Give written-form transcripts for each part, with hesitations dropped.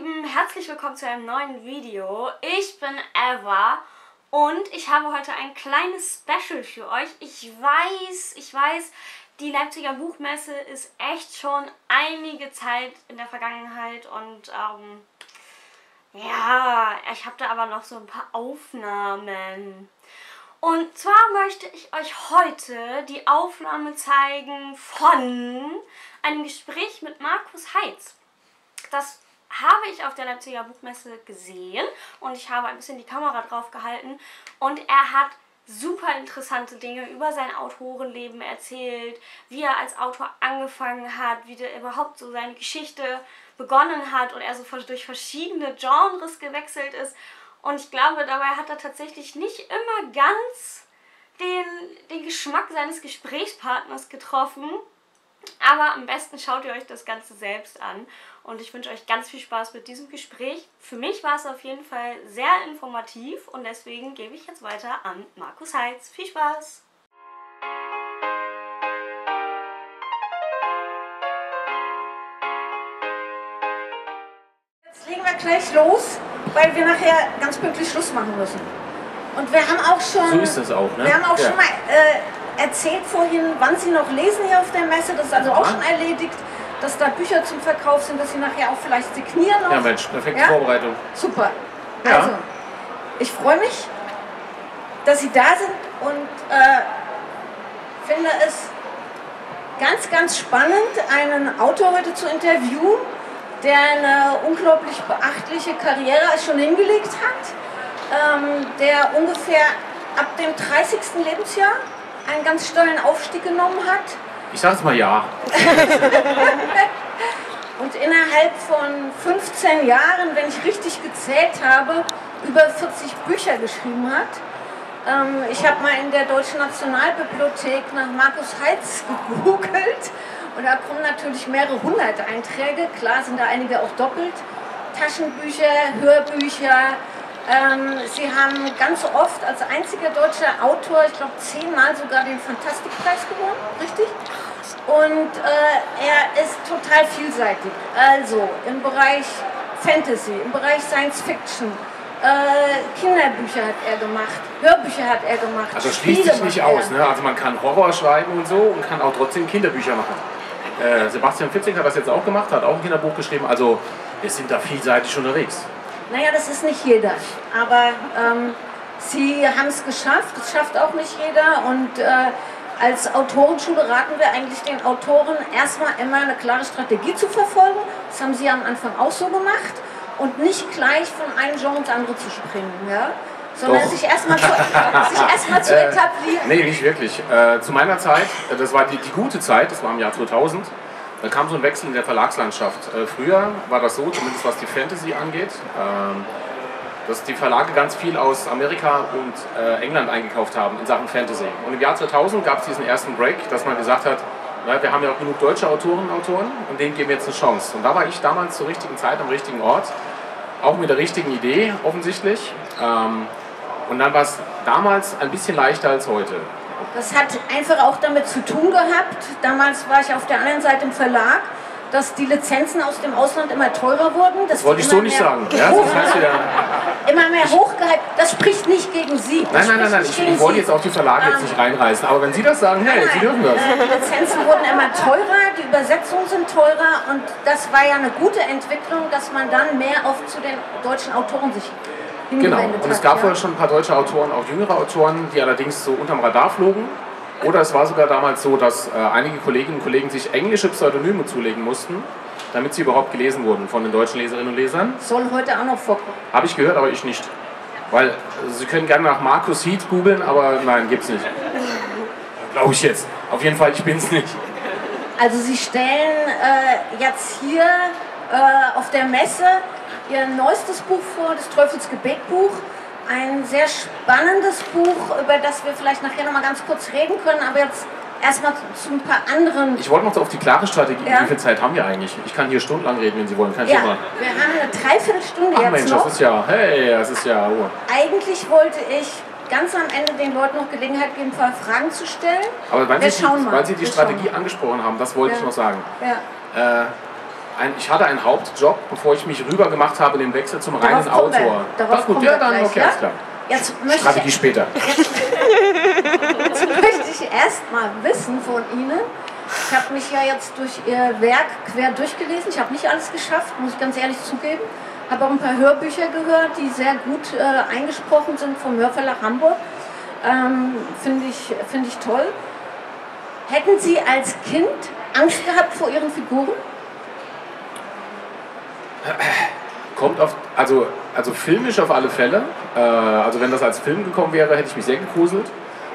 Lieben, herzlich willkommen zu einem neuen Video. Ich bin Eva und ich habe heute ein kleines Special für euch. Ich weiß, die Leipziger Buchmesse ist echt schon einige Zeit in der Vergangenheit und ja, ich habe da aber noch so ein paar Aufnahmen. Und zwar möchte ich euch heute die Aufnahme zeigen von einem Gespräch mit Markus Heitz. Das habe ich auf der Leipziger Buchmesse gesehen und ich habe ein bisschen die Kamera drauf gehalten und er hat super interessante Dinge über sein Autorenleben erzählt, wie er als Autor angefangen hat, wie der überhaupt so seine Geschichte begonnen hat und er so durch verschiedene Genres gewechselt ist. Und ich glaube, dabei hat er tatsächlich nicht immer ganz den Geschmack seines Gesprächspartners getroffen. Aber am besten schaut ihr euch das Ganze selbst an. Und ich wünsche euch ganz viel Spaß mit diesem Gespräch. Für mich war es auf jeden Fall sehr informativ und deswegen gebe ich jetzt weiter an Markus Heitz. Viel Spaß! Jetzt legen wir gleich los, weil wir nachher ganz pünktlich Schluss machen müssen. Und wir haben auch schon, so ist das auch, ne? Wir haben auch schon mal erzählt vorhin, wann Sie noch lesen hier auf der Messe. Das ist also auch schon erledigt, dass da Bücher zum Verkauf sind, dass Sie nachher auch vielleicht signieren. Ja, Mensch, perfekte Vorbereitung. Super. Ja. Also, ich freue mich, dass Sie da sind und finde es ganz, ganz spannend, einen Autor heute zu interviewen, der eine unglaublich beachtliche Karriere schon hingelegt hat, der ungefähr ab dem 30. Lebensjahr einen ganz stollen Aufstieg genommen hat. Ich sag's mal ja. Und innerhalb von 15 Jahren, wenn ich richtig gezählt habe, über 40 Bücher geschrieben hat. Ich habe mal in der Deutschen Nationalbibliothek nach Markus Heitz gegoogelt und da kommen natürlich mehrere hundert Einträge. Klar sind da einige auch doppelt. Taschenbücher, Hörbücher. Sie haben ganz oft als einziger deutscher Autor, ich glaube 10-mal sogar den Fantastikpreis gewonnen, richtig? Und er ist total vielseitig. Also im Bereich Fantasy, im Bereich Science Fiction, Kinderbücher hat er gemacht, Hörbücher hat er gemacht. Also schließt sich nicht aus, ne? Also man kann Horror schreiben und so und kann auch trotzdem Kinderbücher machen. Sebastian Fitzek hat das jetzt auch gemacht, hat auch ein Kinderbuch geschrieben, also wir sind da vielseitig unterwegs. Naja, das ist nicht jeder, aber sie haben es geschafft, das schafft auch nicht jeder und als Autorenschule raten wir eigentlich den Autoren erstmal immer eine klare Strategie zu verfolgen, das haben sie am Anfang auch so gemacht und nicht gleich von einem Genre ins andere zu springen, ja? Sondern sich erstmal zu etablieren. Nee, nicht wirklich. Zu meiner Zeit, das war die gute Zeit, das war im Jahr 2000, da kam so ein Wechsel in der Verlagslandschaft. Früher war das so, zumindest was die Fantasy angeht, dass die Verlage ganz viel aus Amerika und England eingekauft haben in Sachen Fantasy. Und im Jahr 2000 gab es diesen ersten Break, dass man gesagt hat, na, wir haben ja auch genug deutsche Autorinnen und Autoren und denen geben wir jetzt eine Chance. Und da war ich damals zur richtigen Zeit am richtigen Ort, auch mit der richtigen Idee offensichtlich. Und dann war es damals ein bisschen leichter als heute. Das hat einfach auch damit zu tun gehabt, damals war ich auf der anderen Seite im Verlag, dass die Lizenzen aus dem Ausland immer teurer wurden. Das wollte ich so nicht sagen. Ja, das heißt immer mehr hochgehypt. Das spricht nicht gegen Sie. Nein. Ich wollte jetzt auch die Verlage jetzt nicht reinreißen. Aber wenn Sie das sagen, hey, Sie dürfen das. Die Lizenzen wurden immer teurer, die Übersetzungen sind teurer und das war ja eine gute Entwicklung, dass man dann mehr zu den deutschen Autoren sich genau, und es gab vorher schon ein paar deutsche Autoren, auch jüngere Autoren, die allerdings so unterm Radar flogen. Oder es war sogar damals so, dass einige Kolleginnen und Kollegen sich englische Pseudonyme zulegen mussten, damit sie überhaupt gelesen wurden von den deutschen Leserinnen und Lesern. Soll heute auch noch vorkommen. Habe ich gehört, aber ich nicht. Weil Sie können gerne nach Markus Heitz googeln, aber nein, gibt's nicht. Glaube ich jetzt. Auf jeden Fall, ich bin's nicht. Also Sie stellen jetzt hier auf der Messe Ihr neuestes Buch vor, das Teufels Gebetbuch. Ein sehr spannendes Buch, über das wir vielleicht nachher noch mal ganz kurz reden können, aber jetzt erstmal zu ein paar anderen. Ich wollte noch auf die klare Strategie, wie viel Zeit haben wir eigentlich? Ich kann hier stundenlang reden, wenn Sie wollen, kein Thema. Wir haben eine Dreiviertelstunde jetzt Mensch, noch. Das ist ja, hey, das ist ja... Oh. Eigentlich wollte ich ganz am Ende den Leuten noch Gelegenheit geben, ein paar Fragen zu stellen. Aber weil Sie die Strategie angesprochen haben, das wollte ich noch sagen. Ja. ich hatte einen Hauptjob, bevor ich mich rüber gemacht habe, den Wechsel zum reinen Autor. Darauf kommen wir gleich, okay, alles klar. Jetzt Strategie später. Jetzt möchte ich erst mal wissen von Ihnen. Ich habe mich ja jetzt durch Ihr Werk quer durchgelesen. Ich habe nicht alles geschafft, muss ich ganz ehrlich zugeben. Habe auch ein paar Hörbücher gehört, die sehr gut eingesprochen sind vom Hörverlag Hamburg. Finde ich toll. Hätten Sie als Kind Angst gehabt vor Ihren Figuren? Kommt auf, also filmisch auf alle Fälle. Also wenn das als Film gekommen wäre, hätte ich mich sehr gegruselt.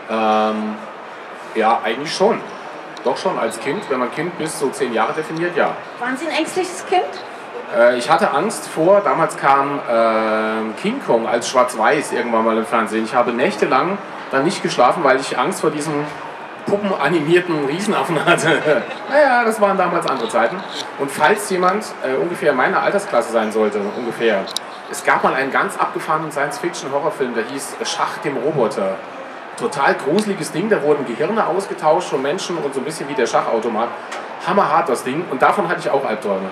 Ja, eigentlich schon. Doch schon als Kind, wenn man Kind bis so 10 Jahre definiert, ja. Waren Sie ein ängstliches Kind? Ich hatte Angst vor, damals kam King Kong als Schwarz-Weiß irgendwann mal im Fernsehen. Ich habe nächtelang dann nicht geschlafen, weil ich Angst vor diesem puppenanimierten Riesenaffen hatte. Naja, das waren damals andere Zeiten. Und falls jemand ungefähr meiner Altersklasse sein sollte, ungefähr, es gab mal einen ganz abgefahrenen Science-Fiction-Horrorfilm, der hieß Schach dem Roboter. Total gruseliges Ding, da wurden Gehirne ausgetauscht von Menschen und so ein bisschen wie der Schachautomat. Hammerhart das Ding und davon hatte ich auch Albträume.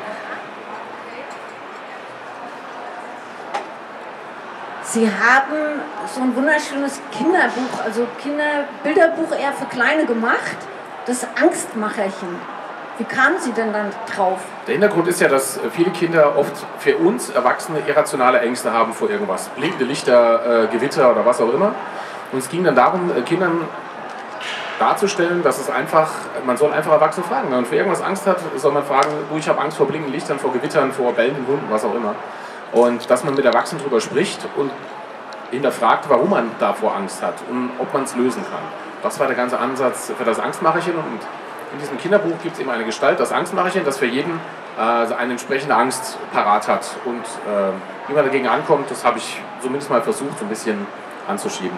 Sie haben so ein wunderschönes Kinderbuch, also Kinderbilderbuch eher für Kleine gemacht, das Angstmacherchen. Wie kamen Sie denn dann drauf? Der Hintergrund ist ja, dass viele Kinder oft für uns Erwachsene irrationale Ängste haben vor irgendwas. Blinkende Lichter, Gewitter oder was auch immer. Und es ging dann darum, Kindern darzustellen, dass es einfach, man soll einfach Erwachsene fragen. Wenn man für irgendwas Angst hat, soll man fragen, du, ich habe Angst vor blinkenden Lichtern, vor Gewittern, vor bellenden Hunden, was auch immer. Und dass man mit Erwachsenen darüber spricht und hinterfragt, warum man davor Angst hat und ob man es lösen kann. Das war der ganze Ansatz für das Angstmacherchen. Und in diesem Kinderbuch gibt es eben eine Gestalt, das Angstmacherchen, das für jeden eine entsprechende Angst parat hat. Und wie man dagegen ankommt, das habe ich zumindest mal versucht, so ein bisschen anzuschieben.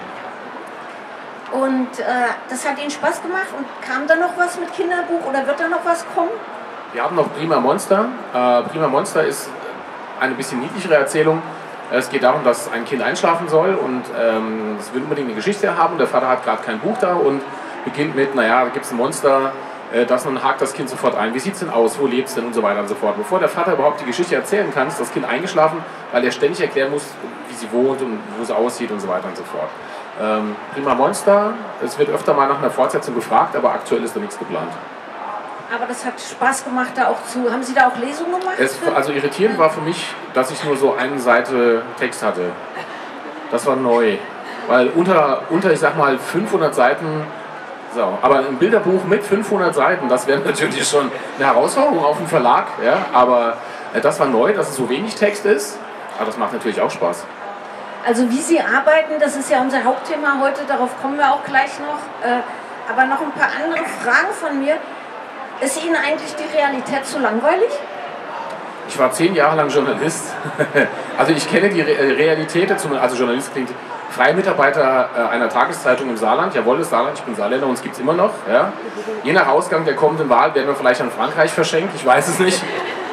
Und das hat Ihnen Spaß gemacht und kam da noch was mit Kinderbuch oder wird da noch was kommen? Wir haben noch Prima Monster. Prima Monster ist eine bisschen niedlichere Erzählung. Es geht darum, dass ein Kind einschlafen soll und es will unbedingt eine Geschichte haben. Der Vater hat gerade kein Buch da und beginnt mit, naja, da gibt es ein Monster, dann hakt das Kind sofort ein. Wie sieht es denn aus? Wo lebt es denn? Und so weiter und so fort. Bevor der Vater überhaupt die Geschichte erzählen kann, ist das Kind eingeschlafen, weil er ständig erklären muss, wie sie wohnt und wo sie aussieht und so weiter und so fort. Prima Monster, es wird öfter mal nach einer Fortsetzung gefragt, aber aktuell ist da nichts geplant. Aber das hat Spaß gemacht, da auch zu. Haben Sie da auch Lesungen gemacht? Also irritierend war für mich, dass ich nur so eine Seite Text hatte. Das war neu. Weil unter ich sag mal, 500 Seiten, so, aber ein Bilderbuch mit 500 Seiten, das wäre natürlich schon eine Herausforderung auf den Verlag. Ja? Aber das war neu, dass es so wenig Text ist. Aber das macht natürlich auch Spaß. Also wie Sie arbeiten, das ist ja unser Hauptthema heute, darauf kommen wir auch gleich noch. Aber noch ein paar andere Fragen von mir. Ist Ihnen eigentlich die Realität zu langweilig? Ich war 10 Jahre lang Journalist. Also ich kenne die Realität, also Journalist klingt freie Mitarbeiter einer Tageszeitung im Saarland. Jawohl, das Saarland, ich bin Saarländer und es gibt es immer noch. Ja. Je nach Ausgang der kommenden Wahl werden wir vielleicht an Frankreich verschenkt, ich weiß es nicht.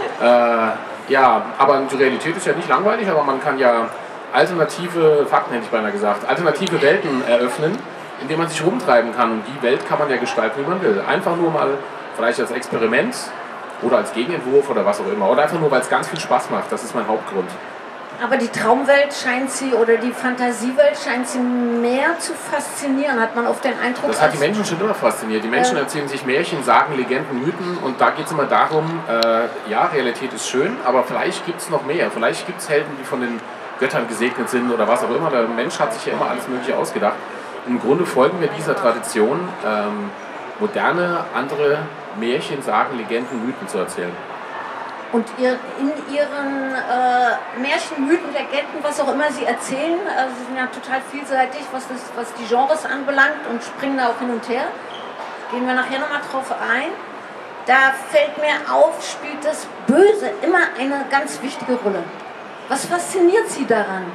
Ja, aber die Realität ist ja nicht langweilig, aber man kann ja alternative Fakten, hätte ich beinahe gesagt, alternative Welten eröffnen, in denen man sich rumtreiben kann. Und die Welt kann man ja gestalten, wie man will. Einfach nur mal vielleicht als Experiment oder als Gegenentwurf oder was auch immer. Oder einfach nur, weil es ganz viel Spaß macht. Das ist mein Hauptgrund. Aber die Traumwelt scheint Sie, oder die Fantasiewelt scheint Sie mehr zu faszinieren, hat man oft den Eindruck. Das hat die Menschen schon immer fasziniert. Die Menschen erzählen sich Märchen, Sagen, Legenden, Mythen und da geht es immer darum, ja, Realität ist schön, aber vielleicht gibt es noch mehr. Vielleicht gibt es Helden, die von den Göttern gesegnet sind oder was auch immer. Der Mensch hat sich ja immer alles Mögliche ausgedacht. Im Grunde folgen wir dieser Tradition, moderne, andere Märchen, Sagen, Legenden, Mythen zu erzählen. Und in Ihren Märchen, Mythen, Legenden, was auch immer Sie erzählen, also Sie sind ja total vielseitig, was die Genres anbelangt und springen da auch hin und her. Gehen wir nachher nochmal drauf ein. Da fällt mir auf, spielt das Böse immer eine ganz wichtige Rolle. Was fasziniert Sie daran?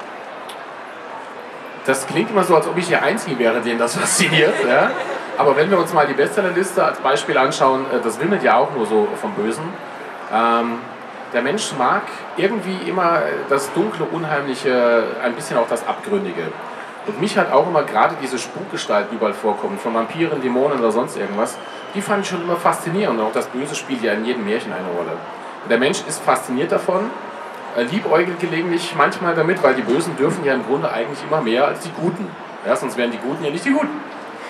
Das klingt immer so, als ob ich der Einzige wäre, den das fasziniert. Ja? Aber wenn wir uns mal die Bestsellerliste als Beispiel anschauen, das wimmelt ja auch nur so vom Bösen. Der Mensch mag irgendwie immer das Dunkle, Unheimliche, ein bisschen auch das Abgründige. Und mich hat auch immer gerade diese Spukgestalten, die überall vorkommen, von Vampiren, Dämonen oder sonst irgendwas, die fand ich schon immer faszinierend. Und auch das Böse spielt ja in jedem Märchen eine Rolle. Der Mensch ist fasziniert davon, liebäugelt gelegentlich manchmal damit, weil die Bösen dürfen ja im Grunde eigentlich immer mehr als die Guten. Ja, sonst wären die Guten ja nicht die Guten.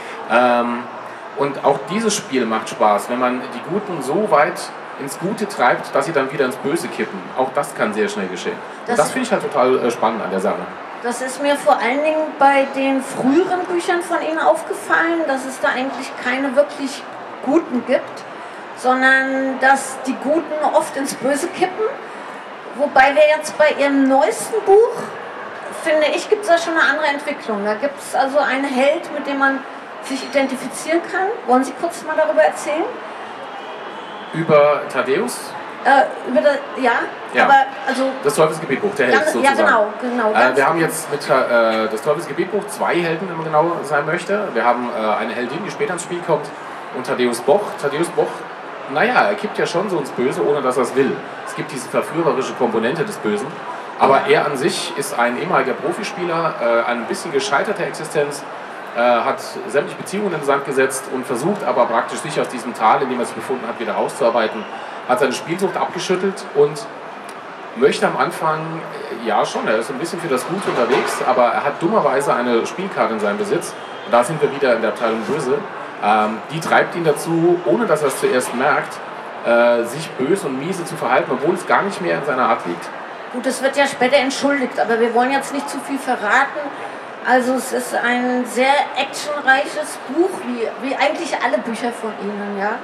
Und auch dieses Spiel macht Spaß, wenn man die Guten so weit ins Gute treibt, dass sie dann wieder ins Böse kippen. Auch das kann sehr schnell geschehen. Das finde ich halt total spannend an der Sache. Das ist mir vor allen Dingen bei den früheren Büchern von Ihnen aufgefallen, dass es da eigentlich keine wirklich Guten gibt, sondern dass die Guten oft ins Böse kippen. Wobei wir jetzt bei Ihrem neuesten Buch, finde ich, gibt es da schon eine andere Entwicklung. Da gibt es also einen Held, mit dem man sich identifizieren kann. Wollen Sie kurz mal darüber erzählen? Über Thaddäus? Ja, aber also... Das Teufelsgebetbuch, der Held sozusagen. Ja, genau. Wir haben jetzt mit das Teufelsgebetbuch 2 Helden, wenn man genau sein möchte. Wir haben eine Heldin, die später ins Spiel kommt, und Thaddäus Boch. Thaddäus Boch, naja, er kippt ja schon so ins Böse, ohne dass er es will. Es gibt diese verführerische Komponente des Bösen. Aber er an sich ist ein ehemaliger Profispieler, eine ein bisschen gescheiterte Existenz, hat sämtliche Beziehungen in den Sand gesetzt und versucht aber praktisch sich aus diesem Tal, in dem er sich befunden hat, wieder rauszuarbeiten. Hat seine Spielsucht abgeschüttelt und möchte am Anfang, ja schon, er ist ein bisschen für das Gute unterwegs, aber er hat dummerweise eine Spielkarte in seinem Besitz. Und da sind wir wieder in der Abteilung Böse. Die treibt ihn dazu, ohne dass er es zuerst merkt, sich böse und miese zu verhalten, obwohl es gar nicht mehr in seiner Art liegt. Gut, das wird ja später entschuldigt, aber wir wollen jetzt nicht zu viel verraten. Also es ist ein sehr actionreiches Buch, wie eigentlich alle Bücher von Ihnen. Ja?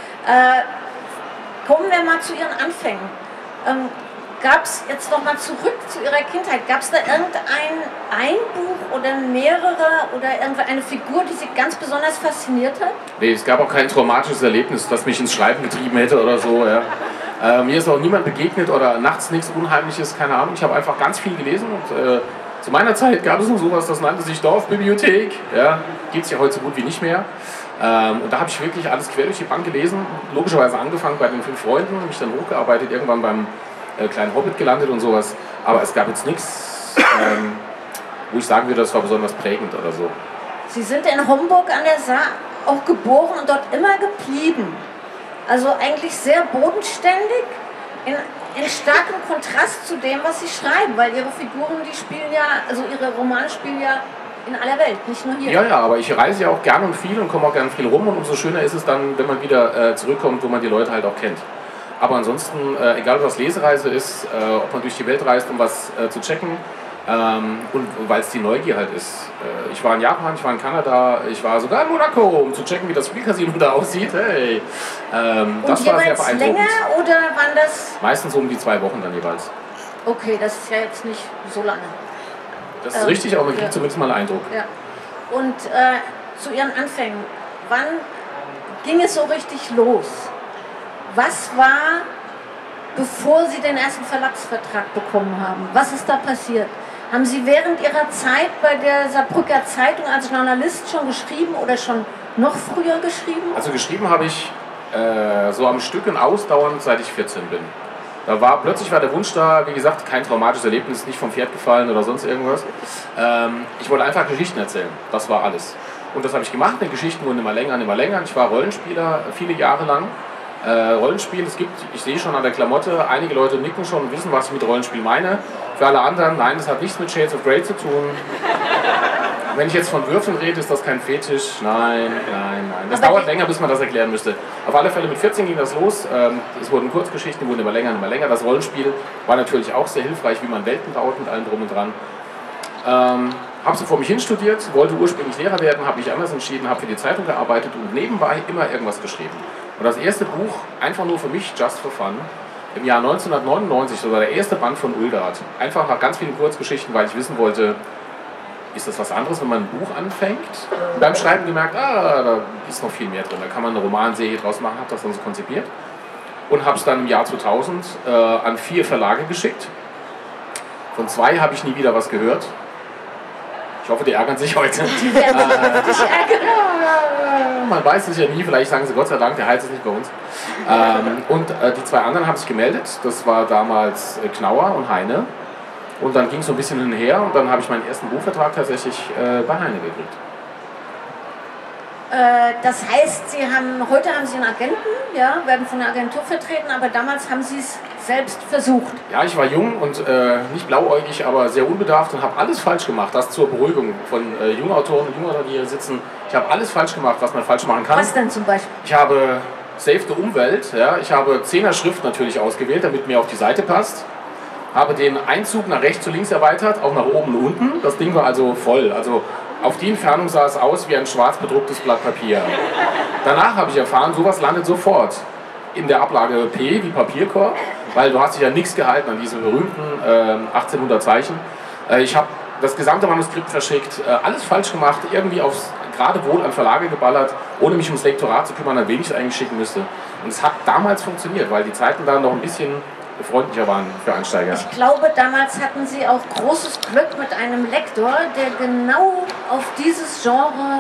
Kommen wir mal zu Ihren Anfängen. Gab es jetzt noch mal zurück zu Ihrer Kindheit, gab es da ein Buch oder mehrere oder irgendeine Figur, die Sie ganz besonders fasziniert hat? Nee, es gab auch kein traumatisches Erlebnis, das mich ins Schreiben getrieben hätte oder so. Ja. Mir ist auch niemand begegnet oder nachts nichts Unheimliches, keine Ahnung. Ich habe einfach ganz viel gelesen und zu meiner Zeit gab es noch sowas, das nannte sich Dorfbibliothek. Ja, gibt es ja heute so gut wie nicht mehr. Und da habe ich wirklich alles quer durch die Bank gelesen. Logischerweise angefangen bei den 5 Freunden, mich dann hochgearbeitet, irgendwann beim kleinen Hobbit gelandet und sowas. Aber es gab jetzt nichts, wo ich sagen würde, das war besonders prägend oder so. Sie sind in Homburg an der Saar auch geboren und dort immer geblieben. Also eigentlich sehr bodenständig, in starkem Kontrast zu dem, was Sie schreiben, weil Ihre Figuren, die spielen ja, also Ihre Romane spielen ja in aller Welt, nicht nur hier. Ja, aber ich reise ja auch gern und viel und komme auch gern viel rum und umso schöner ist es dann, wenn man wieder zurückkommt, wo man die Leute halt auch kennt. Aber ansonsten, egal was Lesereise ist, ob man durch die Welt reist, um was zu checken, und weil es die Neugier halt ist. Ich war in Japan, ich war in Kanada, ich war sogar in Monaco, um zu checken, wie das Spielcasino da aussieht. Hey. Das war sehr beeindruckend. Länger oder waren das? Meistens um die 2 Wochen dann jeweils. Okay, das ist ja jetzt nicht so lange. Das ist richtig, aber man kriegt zumindest mal einen Eindruck. Ja. Und zu Ihren Anfängen, wann ging es so richtig los? Was war, bevor Sie den ersten Verlagsvertrag bekommen haben? Was ist da passiert? Haben Sie während Ihrer Zeit bei der Saarbrücker Zeitung als Journalist schon geschrieben oder schon noch früher geschrieben? Also geschrieben habe ich so am Stück und ausdauernd, seit ich 14 bin. Plötzlich war der Wunsch da, wie gesagt, kein traumatisches Erlebnis, nicht vom Pferd gefallen oder sonst irgendwas. Ich wollte einfach Geschichten erzählen, das war alles. Und das habe ich gemacht, die Geschichten wurden immer länger und immer länger. Ich war Rollenspieler viele Jahre lang. Rollenspiel, ich sehe schon an der Klamotte, einige Leute nicken schon und wissen, was ich mit Rollenspiel meine. Für alle anderen, nein, das hat nichts mit Shades of Grey zu tun. Wenn ich jetzt von Würfeln rede, ist das kein Fetisch. Nein. Das dauert länger, bis man das erklären müsste. Auf alle Fälle mit 14 ging das los. Es wurden Kurzgeschichten, wurden immer länger und immer länger. Das Rollenspiel war natürlich auch sehr hilfreich, wie man Welten baut mit allem drum und dran. Habe so vor mich hin studiert, wollte ursprünglich Lehrer werden, habe mich anders entschieden, habe für die Zeitung gearbeitet und nebenbei immer irgendwas geschrieben. Und das erste Buch, einfach nur für mich, just for fun, im Jahr 1999, das war der erste Band von Uldert. Einfach nach ganz vielen Kurzgeschichten, weil ich wissen wollte, ist das was anderes, wenn man ein Buch anfängt? Und beim Schreiben gemerkt, da ist noch viel mehr drin, da kann man eine Romanserie draus machen, habe das dann so konzipiert. Und habe es dann im Jahr 2000 an 4 Verlage geschickt. Von 2 habe ich nie wieder was gehört. Ich hoffe, die ärgern sich heute. Man weiß es ja nie, vielleicht sagen sie Gott sei Dank, der Hals ist nicht bei uns. Und die 2 anderen habe ich gemeldet, das war damals Knauer und Heine. Und dann ging es so ein bisschen hin und her und dann habe ich meinen ersten Buchvertrag tatsächlich bei Heine gekriegt. Das heißt, heute haben Sie einen Agenten, ja, werden von der Agentur vertreten, aber damals haben Sie es selbst versucht. Ja, ich war jung und nicht blauäugig, aber sehr unbedarft und habe alles falsch gemacht. Das zur Beruhigung von jungen Autoren und jungen Autoren, die hier sitzen. Ich habe alles falsch gemacht, was man falsch machen kann. Was denn zum Beispiel? Ich habe Save the Umwelt, ja, ich habe 10er Schrift natürlich ausgewählt, damit mir auf die Seite passt. Habe den Einzug nach rechts und links erweitert, auch nach oben und unten. Das Ding war also voll. Also auf die Entfernung sah es aus wie ein schwarz bedrucktes Blatt Papier. Danach habe ich erfahren, sowas landet sofort in der Ablage P wie Papierkorb, weil du hast dich ja nichts gehalten an diese berühmten 1800 Zeichen. Ich habe das gesamte Manuskript verschickt, alles falsch gemacht, irgendwie aufs Geratewohl an Verlage geballert, ohne mich ums Lektorat zu kümmern, an wen ich es eigentlich schicken müsste. Und es hat damals funktioniert, weil die Zeiten da noch ein bisschen freundlicher waren für Einsteiger. Ich glaube, damals hatten Sie auch großes Glück mit einem Lektor, der genau auf dieses Genre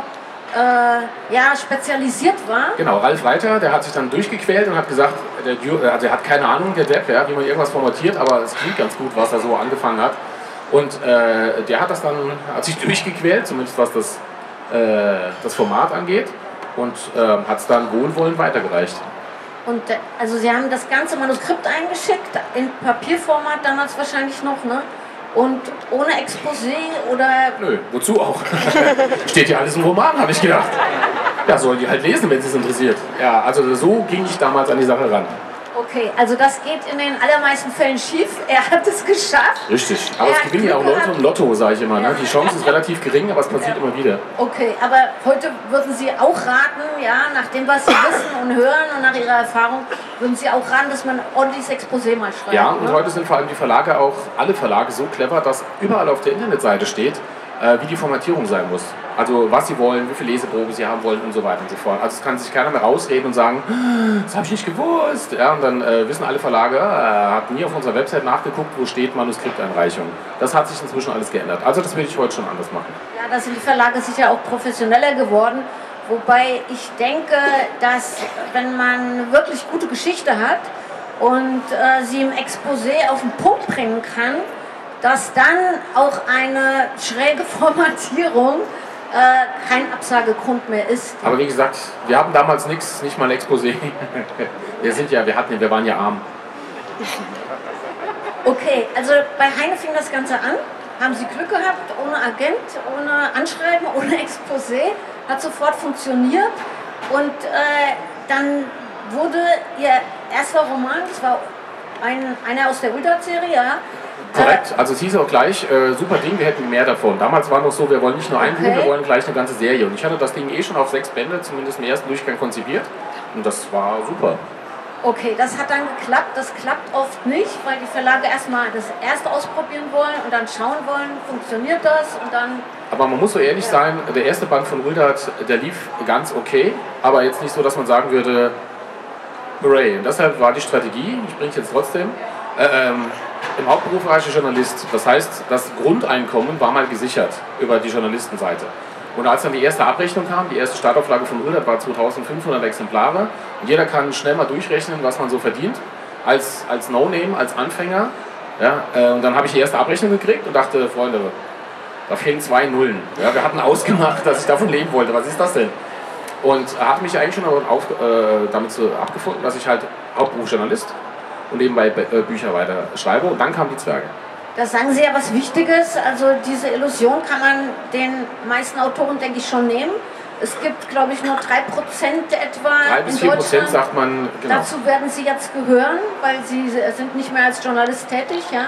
spezialisiert war. Genau, Ralf Reiter, der hat sich dann durchgequält und hat gesagt, der hat keine Ahnung, der Depp, ja, wie man irgendwas formatiert, aber es klingt ganz gut, was er so angefangen hat. Und der hat sich durchgequält, zumindest was das Format angeht, und hat es dann wohlwollend weitergereicht. Und also Sie haben das ganze Manuskript eingeschickt, in Papierformat damals wahrscheinlich noch, ne? Und ohne Exposé oder... Nö, wozu auch? Steht ja alles im Roman, habe ich gedacht. Ja, sollen die halt lesen, wenn es interessiert. Ja, also so ging ich damals an die Sache ran. Okay, also das geht in den allermeisten Fällen schief. Er hat es geschafft. Richtig, aber es gewinnen ja auch Leute im Lotto, sage ich immer. Ne? Die Chance ist relativ gering, aber es passiert immer wieder. Okay, aber heute würden Sie auch raten, ja, nach dem, was Sie wissen und hören und nach Ihrer Erfahrung, würden Sie auch raten, dass man ordentliches Exposé mal schreibt? Ja, und heute sind vor allem die Verlage auch, alle Verlage, so clever, dass überall auf der Internetseite steht, wie die Formatierung sein muss. Also was sie wollen, wie viele Leseproben sie haben wollen und so weiter und so fort. Also es kann sich keiner mehr rausreden und sagen, das habe ich nicht gewusst. Ja, und dann wissen alle Verlage, hat nie auf unserer Website nachgeguckt, wo steht Manuskripteinreichung. Das hat sich inzwischen alles geändert. Also das würde ich heute schon anders machen. Ja, da sind die Verlage sicher auch professioneller geworden. Wobei ich denke, dass wenn man wirklich gute Geschichte hat und sie im Exposé auf den Punkt bringen kann, dass dann auch eine schräge Formatierung kein Absagegrund mehr ist. Aber wie gesagt, wir hatten damals nichts, nicht mal ein Exposé. Wir waren ja arm. Okay, also bei Heine fing das Ganze an. Haben Sie Glück gehabt, ohne Agent, ohne Anschreiben, ohne Exposé, hat sofort funktioniert. Und dann wurde Ihr erster Roman, das war einer aus der Uldert-Serie, ja. Korrekt, also es hieß auch gleich, super Ding, wir hätten mehr davon. Damals war noch so, wir wollen nicht nur ein Buch, wir wollen gleich eine ganze Serie. Und ich hatte das Ding schon auf 6 Bände, zumindest im ersten Durchgang konzipiert. Und das war super. Okay, das hat dann geklappt. Das klappt oft nicht, weil die Verlage erstmal das erste ausprobieren wollen und dann schauen wollen, funktioniert das und dann... Aber man muss so ehrlich sein, der erste Band von Uldert, der lief ganz okay, aber jetzt nicht so, dass man sagen würde, hooray. Und deshalb war die Strategie, ich bringe es jetzt trotzdem, im Hauptberuf war ich Journalist. Das heißt, das Grundeinkommen war mal gesichert über die Journalistenseite. Und als dann die erste Abrechnung kam, die erste Startauflage von Uldert war 2500 Exemplare. Und jeder kann schnell mal durchrechnen, was man so verdient, als No-Name, als Anfänger. Ja, und dann habe ich die erste Abrechnung gekriegt und dachte, Freunde, da fehlen 2 Nullen. Ja, wir hatten ausgemacht, dass ich davon leben wollte. Was ist das denn? Und habe mich eigentlich schon damit abgefunden, dass ich halt Hauptberufsjournalist und nebenbei Bücher weiter schreibe. Und dann kamen die Zwerge. Da sagen Sie ja was Wichtiges, also diese Illusion kann man den meisten Autoren, denke ich, schon nehmen. Es gibt, glaube ich, nur 3% etwa 3 bis 4% sagt man, genau. Dazu werden Sie jetzt gehören, weil Sie sind nicht mehr als Journalist tätig. Ja?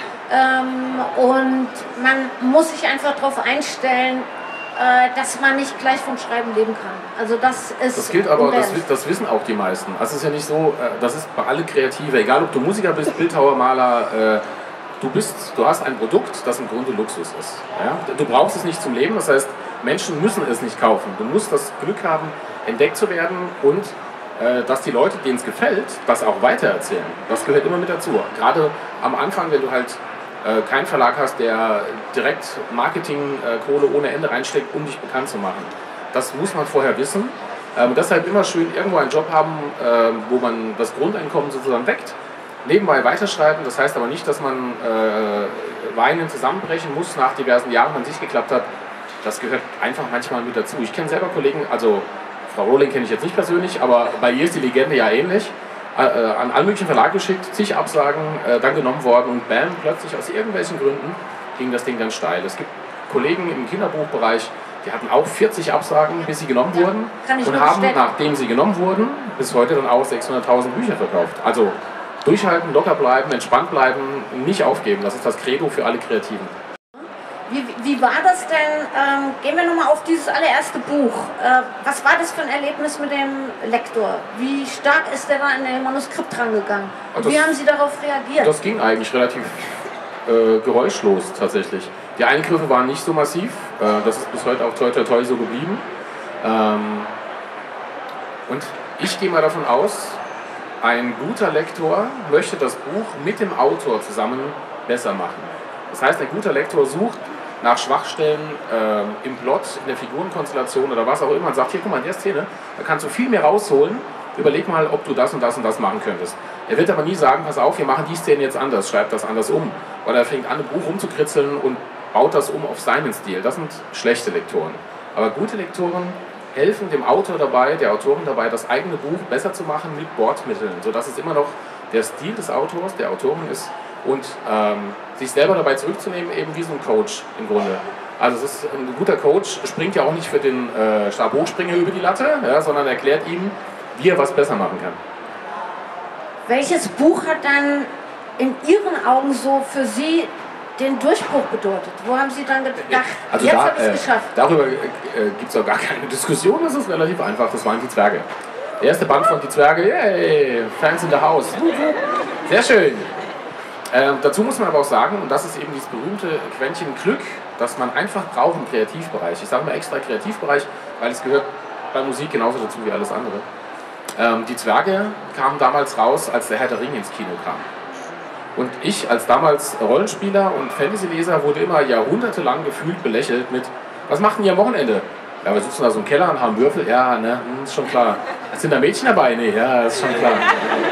Und man muss sich einfach darauf einstellen, dass man nicht gleich vom Schreiben leben kann. Also das ist... Das gilt aber, das wissen auch die meisten. Also es ist ja nicht so, das ist bei allen Kreative, egal ob du Musiker bist, Bildhauer, Maler, du hast ein Produkt, das im Grunde Luxus ist. Ja? Du brauchst es nicht zum Leben, das heißt, Menschen müssen es nicht kaufen. Du musst das Glück haben, entdeckt zu werden und dass die Leute, denen es gefällt, das auch weitererzählen. Das gehört immer mit dazu. Gerade am Anfang, wenn du halt keinen Verlag hast, der direkt Marketingkohle ohne Ende reinsteckt, um dich bekannt zu machen. Das muss man vorher wissen. Deshalb immer schön irgendwo einen Job haben, wo man das Grundeinkommen sozusagen weckt. Nebenbei weiterschreiben, das heißt aber nicht, dass man weinend zusammenbrechen muss nach diversen Jahren, wenn es nicht geklappt hat. Das gehört einfach manchmal mit dazu. Ich kenne selber Kollegen, also Frau Rowling kenne ich jetzt nicht persönlich, aber bei ihr ist die Legende ja ähnlich. an alle möglichen Verlage geschickt, zig Absagen, dann genommen worden und bam, plötzlich aus irgendwelchen Gründen ging das Ding dann steil. Es gibt Kollegen im Kinderbuchbereich, die hatten auch 40 Absagen, bis sie genommen wurden und haben, nachdem sie genommen wurden, bis heute dann auch 600.000 Bücher verkauft. Also durchhalten, locker bleiben, entspannt bleiben, nicht aufgeben. Das ist das Credo für alle Kreativen. Wie war das denn? Gehen wir nochmal auf dieses allererste Buch. Was war das für ein Erlebnis mit dem Lektor? Wie stark ist der da an dem Manuskript rangegangen? Und wie haben Sie darauf reagiert? Das ging eigentlich relativ geräuschlos tatsächlich. Die Eingriffe waren nicht so massiv. Das ist bis heute auch toi toi toi so geblieben. Und ich gehe mal davon aus, ein guter Lektor möchte das Buch mit dem Autor zusammen besser machen. Das heißt, ein guter Lektor sucht nach Schwachstellen im Plot, in der Figurenkonstellation oder was auch immer und sagt, hier, guck mal, in der Szene, da kannst du viel mehr rausholen, überleg mal, ob du das und das und das machen könntest. Er wird aber nie sagen, pass auf, wir machen die Szene jetzt anders, schreib das anders um. Oder er fängt an, ein Buch rumzukritzeln und baut das um auf seinen Stil. Das sind schlechte Lektoren. Aber gute Lektoren helfen dem Autor dabei, der Autorin dabei, das eigene Buch besser zu machen mit Bordmitteln, sodass es immer noch der Stil des Autors, der Autorin ist und sich selber dabei zurückzunehmen, eben wie so ein Coach im Grunde. Also es ist, ein guter Coach springt ja auch nicht für den Stabhochspringer über die Latte, ja, sondern erklärt ihm, wie er was besser machen kann. Welches Buch hat dann in Ihren Augen so für Sie den Durchbruch bedeutet? Wo haben Sie dann gedacht, also jetzt habe ich es geschafft? Darüber gibt es auch gar keine Diskussion, das ist relativ einfach, das waren die Zwerge. Der erste Band von Die Zwerge, yay, Fans in the House. Sehr schön. Dazu muss man aber auch sagen, und das ist eben dieses berühmte Quäntchen Glück, das man einfach braucht im Kreativbereich. Ich sage mal extra Kreativbereich, weil es gehört bei Musik genauso dazu wie alles andere. Die Zwerge kamen damals raus, als der Herr der Ringe ins Kino kam. Und ich als damals Rollenspieler und Fantasy-Leser wurde immer jahrhundertelang gefühlt belächelt mit, was macht denn ihr am Wochenende? Ja, wir sitzen da so im Keller und haben Würfel. Ja, ne, ist schon klar. Sind da Mädchen dabei? Nee, ja, ist schon klar.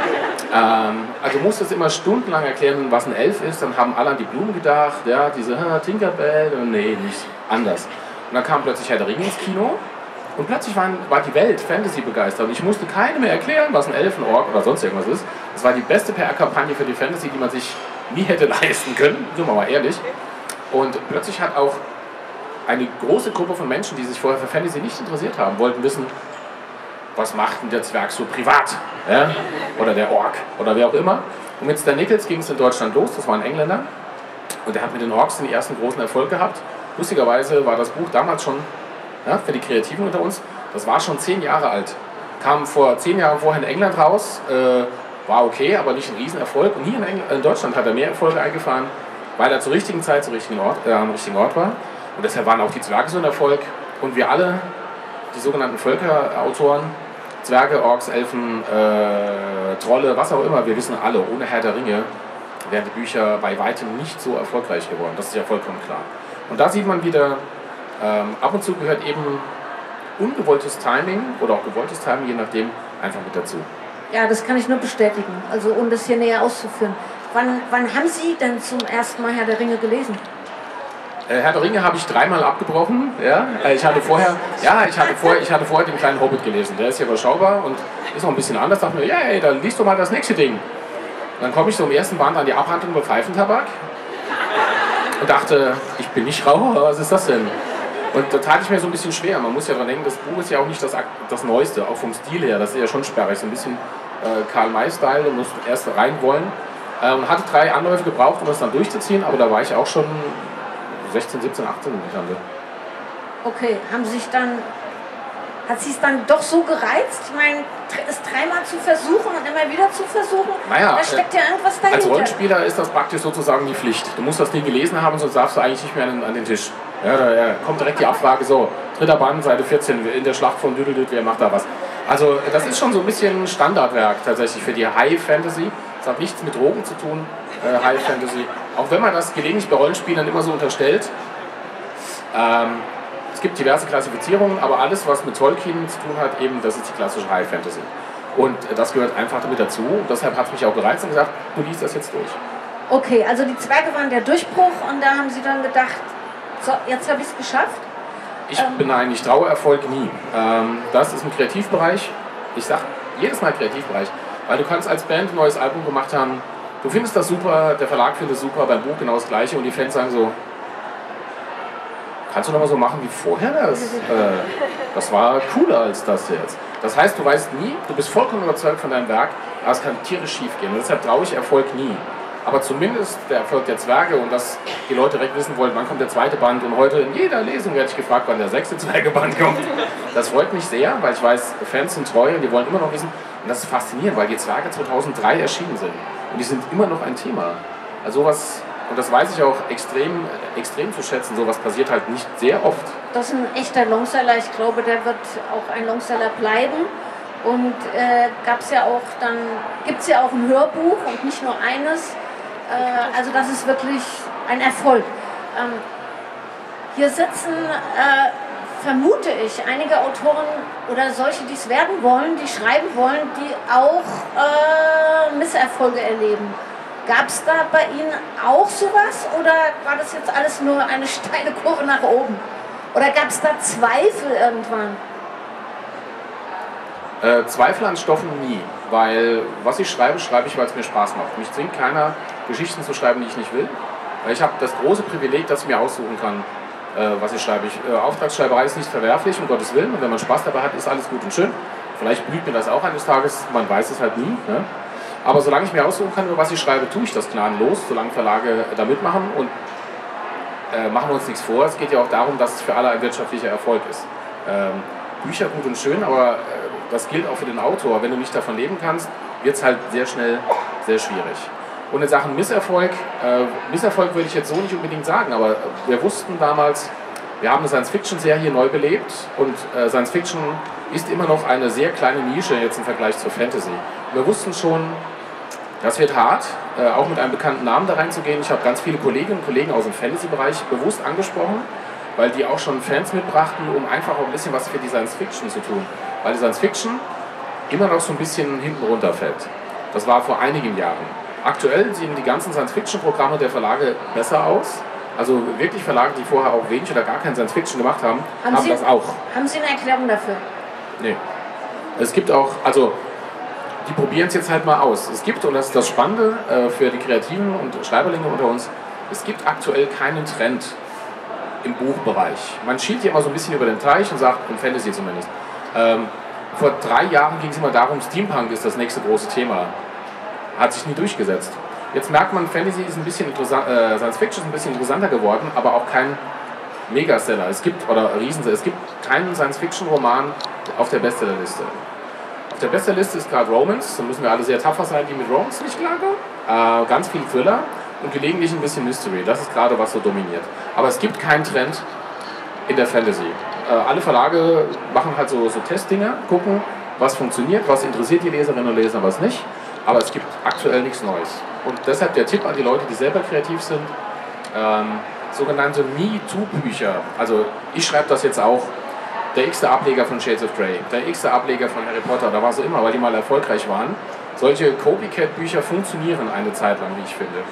Also musste es immer stundenlang erklären, was ein Elf ist. Dann haben alle an die Blumen gedacht. Ja, diese Tinkerbell. Nee, nicht anders. Und dann kam plötzlich Herr der Ringe ins Kino. Und plötzlich war die Welt Fantasy begeistert. Und ich musste keinem mehr erklären, was ein Elf, ein Ork oder sonst irgendwas ist. Das war die beste PR-Kampagne für die Fantasy, die man sich nie hätte leisten können. Sind wir mal ehrlich. Und plötzlich hat auch eine große Gruppe von Menschen, die sich vorher für Fantasy nicht interessiert haben, wollten wissen, was macht denn der Zwerg so privat? Ja? Oder der Ork oder wer auch immer. Und mit Stan Nichols ging es in Deutschland los, das war ein Engländer. Und der hat mit den Orks den ersten großen Erfolg gehabt. Lustigerweise war das Buch damals schon, ja, für die Kreativen unter uns, das war schon 10 Jahre alt. Kam vor 10 Jahren vorher in England raus, war okay, aber nicht ein Riesenerfolg. Und hier in Deutschland hat er mehr Erfolge eingefahren, weil er zur richtigen Zeit am richtigen Ort war. Und deshalb waren auch die Zwerge so ein Erfolg. Und wir alle, die sogenannten Völkerautoren, Zwerge, Orks, Elfen, Trolle, was auch immer, wir wissen alle, ohne Herr der Ringe wären die Bücher bei weitem nicht so erfolgreich geworden. Das ist ja vollkommen klar. Und da sieht man wieder, ab und zu gehört eben ungewolltes Timing oder auch gewolltes Timing, je nachdem, einfach mit dazu. Ja, das kann ich nur bestätigen, also um das hier näher auszuführen. Wann haben Sie denn zum ersten Mal Herr der Ringe gelesen? Herr der Ringe habe ich 3-mal abgebrochen. Ja? Ich hatte vorher den kleinen Hobbit gelesen. Der ist ja überschaubar und ist noch ein bisschen anders. Da dachte ich mir, ja, ey, dann liest du mal das nächste Ding. Und dann komme ich so im ersten Band an die Abhandlung über Pfeifentabak und dachte, ich bin nicht Raucher, was ist das denn? Und da tat ich mir so ein bisschen schwer. Man muss ja dran denken, das Buch ist ja auch nicht das Neueste, auch vom Stil her. Das ist ja schon sperrig, so ein bisschen Karl-May-Style. Du musst erst rein wollen. Hatte 3 Anläufe gebraucht, um das dann durchzuziehen, aber da war ich auch schon 16, 17, 18 in der Hand. Okay, hat Sie es dann doch so gereizt? Ich meine, es 3-mal zu versuchen und immer wieder zu versuchen, naja, da steckt ja irgendwas dahinter. Als Rollenspieler ist das praktisch sozusagen die Pflicht. Du musst das nie gelesen haben, sonst darfst du eigentlich nicht mehr an den Tisch. Ja, da kommt direkt die Abfrage, so, 3. Band, Seite 14, in der Schlacht von Düdeldüt, wer macht da was? Also das ist schon so ein bisschen Standardwerk tatsächlich für die High Fantasy. Es hat nichts mit Drogen zu tun, High Fantasy. Auch wenn man das gelegentlich bei Rollenspielern immer so unterstellt. Es gibt diverse Klassifizierungen, aber alles, was mit Tolkien zu tun hat, eben, das ist die klassische High Fantasy. Und das gehört einfach damit dazu. Und deshalb hat es mich auch gereizt und gesagt, du liest das jetzt durch. Okay, also die Zwerge waren der Durchbruch und da haben Sie dann gedacht, so, jetzt habe ich es geschafft? Ich beneide Trauererfolg nie. Das ist im Kreativbereich, ich sage jedes Mal Kreativbereich, Weil du kannst als Band ein neues Album gemacht haben, du findest das super, der Verlag findet es super, beim Buch genau das Gleiche und die Fans sagen so, kannst du noch mal so machen wie vorher? Das war cooler als das jetzt. Das heißt, du weißt nie, du bist vollkommen überzeugt von deinem Werk, aber es kann tierisch schief gehen. Und deshalb traue ich Erfolg nie. Aber zumindest der Erfolg der Zwerge und dass die Leute direkt wissen wollen, wann kommt der zweite Band. Und heute in jeder Lesung werde ich gefragt, wann der 6. Zwergeband kommt. Das freut mich sehr, weil ich weiß, Fans sind treu und die wollen immer noch wissen. Und das ist faszinierend, weil die Zwerge 2003 erschienen sind. Und die sind immer noch ein Thema. Also sowas, und das weiß ich auch extrem zu schätzen, sowas passiert halt nicht sehr oft. Das ist ein echter Longseller. Ich glaube, der wird auch ein Longseller bleiben. Und gibt es ja auch ein Hörbuch und nicht nur eines. Also das ist wirklich ein Erfolg. Hier sitzen, vermute ich, einige Autoren oder solche, die es werden wollen, die schreiben wollen, die auch Misserfolge erleben. Gab es da bei Ihnen auch sowas oder war das jetzt alles nur eine steile Kurve nach oben? Oder gab es da Zweifel irgendwann? Zweifel an Stoffen nie, weil was ich schreibe, schreibe ich, weil es mir Spaß macht. Mich zwingt keiner, Geschichten zu schreiben, die ich nicht will. Ich habe das große Privileg, dass ich mir aussuchen kann, was ich schreibe. Auftragsschreiberei ist nicht verwerflich, um Gottes Willen, und wenn man Spaß dabei hat, ist alles gut und schön. Vielleicht blüht mir das auch eines Tages, man weiß es halt nie. Ne? Aber solange ich mir aussuchen kann, über was ich schreibe, tue ich das gnadenlos, solange Verlage da mitmachen und machen wir uns nichts vor. Es geht ja auch darum, dass es für alle ein wirtschaftlicher Erfolg ist. Bücher gut und schön, aber das gilt auch für den Autor. Wenn du nicht davon leben kannst, wird es halt sehr schnell sehr schwierig. Und in Sachen Misserfolg, Misserfolg würde ich jetzt so nicht unbedingt sagen, aber wir wussten damals, wir haben eine Science-Fiction-Serie neu belebt und Science-Fiction ist immer noch eine sehr kleine Nische jetzt im Vergleich zur Fantasy. Wir wussten schon, das wird hart, auch mit einem bekannten Namen da reinzugehen. Ich habe ganz viele Kolleginnen und Kollegen aus dem Fantasy-Bereich bewusst angesprochen, weil die auch schon Fans mitbrachten, um einfach auch ein bisschen was für die Science-Fiction zu tun. Weil die Science-Fiction immer noch so ein bisschen hinten runterfällt. Das war vor einigen Jahren. Aktuell sehen die ganzen Science-Fiction-Programme der Verlage besser aus. Also wirklich Verlage, die vorher auch wenig oder gar kein Science-Fiction gemacht haben, haben das auch. Haben Sie eine Erklärung dafür? Nee. Es gibt auch, also die probieren es jetzt halt mal aus. Es gibt, und das ist das Spannende für die Kreativen und Schreiberlinge unter uns, es gibt aktuell keinen Trend im Buchbereich. Man schielt hier immer so ein bisschen über den Teich und sagt, im Fantasy zumindest. Vor 3 Jahren ging es immer darum, Steampunk ist das nächste große Thema. Hat sich nie durchgesetzt. Jetzt merkt man, Fantasy ist ein bisschen interessant, Science Fiction ist ein bisschen interessanter geworden, aber auch kein Megaseller. Es gibt keinen Science Fiction Roman auf der Bestsellerliste. Auf der Bestsellerliste ist gerade Romance, da müssen wir alle sehr tapfer sein, die mit Romance nicht klarkommen. Ganz viel Thriller und gelegentlich ein bisschen Mystery. Das ist gerade, was so dominiert. Aber es gibt keinen Trend in der Fantasy. Alle Verlage machen halt so Testdinger, gucken, was funktioniert, was interessiert die Leserinnen und Leser, was nicht. Aber es gibt aktuell nichts Neues. Und deshalb der Tipp an die Leute, die selber kreativ sind, sogenannte Me-Too-Bücher. Also ich schreibe das jetzt auch, der x-te Ableger von Shades of Grey, der x-te Ableger von Harry Potter, da war so immer, weil die mal erfolgreich waren. Solche Copycat-Bücher funktionieren eine Zeit lang, wie ich finde.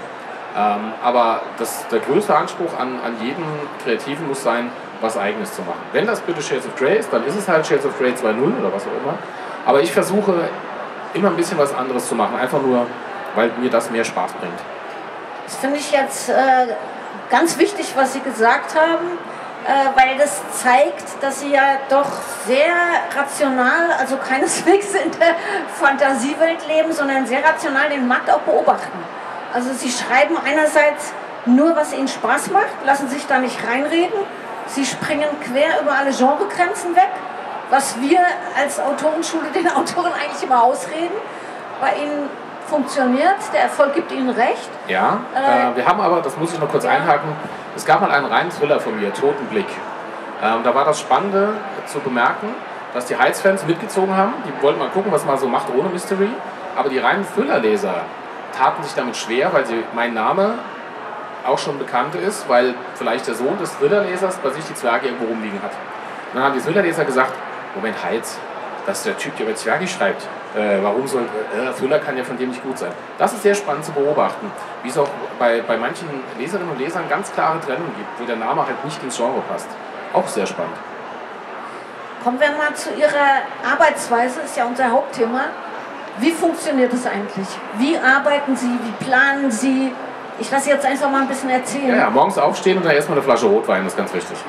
Aber der größte Anspruch an jeden Kreativen muss sein, was Eigenes zu machen. Wenn das bitte Shades of Grey ist, dann ist es halt Shades of Grey 2.0 oder was auch immer. Aber ich versuche immer ein bisschen was anderes zu machen, einfach nur, weil mir das mehr Spaß bringt. Das finde ich jetzt ganz wichtig, was Sie gesagt haben, weil das zeigt, dass Sie ja doch sehr rational, also keineswegs in der Fantasiewelt leben, sondern sehr rational den Markt auch beobachten. Also Sie schreiben einerseits nur, was Ihnen Spaß macht, lassen sich da nicht reinreden. Sie springen quer über alle Genregrenzen weg, was wir als Autorenschule den Autoren eigentlich immer ausreden. Bei Ihnen funktioniert, der Erfolg gibt Ihnen recht. Ja, wir haben aber, das muss ich noch kurz einhaken, es gab mal einen reinen Thriller von mir, Totenblick. Da war das Spannende zu bemerken, dass die Heiz-Fans mitgezogen haben, die wollten mal gucken, was man so macht ohne Mystery, aber die reinen Thriller-Leser taten sich damit schwer, weil mein Name auch schon bekannt ist, weil vielleicht der Sohn des Thriller-Lesers bei sich die Zwerge irgendwo rumliegen hat. Und dann haben die Thriller-Leser gesagt, Moment, Heiz, das ist der Typ, der über Zwerge schreibt. Warum soll Thriller kann ja von dem nicht gut sein. Das ist sehr spannend zu beobachten, wie es auch bei manchen Leserinnen und Lesern ganz klare Trennung gibt, wo der Name halt nicht ins Genre passt. Auch sehr spannend. Kommen wir mal zu Ihrer Arbeitsweise, ist ja unser Hauptthema. Wie funktioniert das eigentlich? Wie arbeiten Sie? Wie planen Sie? Ich lasse jetzt einfach mal ein bisschen erzählen. Ja, morgens aufstehen und dann erstmal eine Flasche Rotwein, das ist ganz wichtig.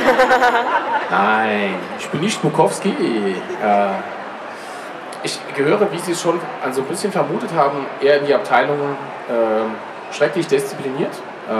Nein, ich bin nicht Bukowski. Ich gehöre, wie Sie es schon so ein bisschen vermutet haben, eher in die Abteilung schrecklich diszipliniert.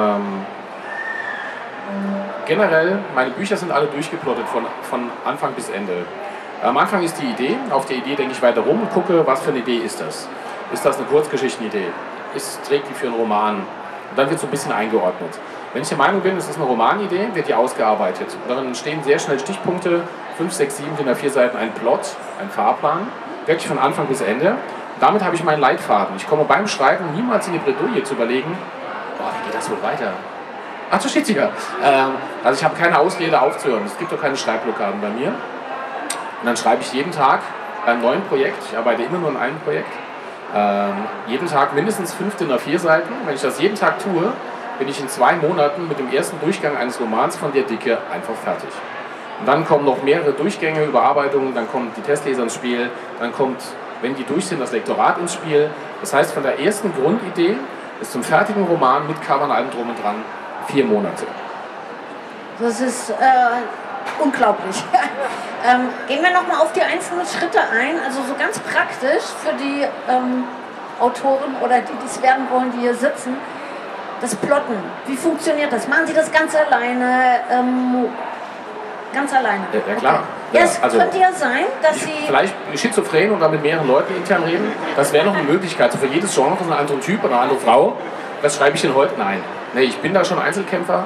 Generell, meine Bücher sind alle durchgeplottet von Anfang bis Ende. Am Anfang ist die Idee, auf der Idee denke ich weiter rum und gucke, was für eine Idee ist das. Ist das eine Kurzgeschichtenidee? Trägt die für einen Roman? Und dann wird so ein bisschen eingeordnet. Wenn ich der Meinung bin, es ist eine Romanidee, wird die ausgearbeitet. Und darin stehen sehr schnell Stichpunkte, 5, 6, 7, DIN A4 Seiten, ein Plot, ein Fahrplan, wirklich von Anfang bis Ende. Und damit habe ich meinen Leitfaden. Ich komme beim Schreiben niemals in die Bredouille zu überlegen, boah, wie geht das wohl weiter? Ach, da steht sie ja. Also ich habe keine Ausrede aufzuhören. Es gibt doch keine Schreibblockaden bei mir. Und dann schreibe ich jeden Tag an einem neuen Projekt. Ich arbeite immer nur an einem Projekt. Jeden Tag mindestens 5 DIN A4 Seiten. Wenn ich das jeden Tag tue, bin ich in 2 Monaten mit dem ersten Durchgang eines Romans von der Dicke einfach fertig. Und dann kommen noch mehrere Durchgänge, Überarbeitungen, dann kommt die Testleser ins Spiel, dann kommt, wenn die durch sind, das Lektorat ins Spiel. Das heißt, von der ersten Grundidee bis zum fertigen Roman mit Covern, allem drum und dran, 4 Monate. Das ist unglaublich. Gehen wir nochmal auf die einzelnen Schritte ein, also so ganz praktisch für die Autoren oder die es werden wollen, die hier sitzen. Das Plotten, wie funktioniert das? Machen Sie das ganz alleine? Ganz alleine? Ja, klar. Okay. Ja, es also, könnte ja sein, dass Sie... Vielleicht schizophren und dann mit mehreren Leuten intern reden. Das wäre noch eine Möglichkeit. Also für jedes Genre ist ein anderer Typ oder eine andere Frau. Was schreibe ich denn heute? Nein. Nee, ich bin da schon Einzelkämpfer.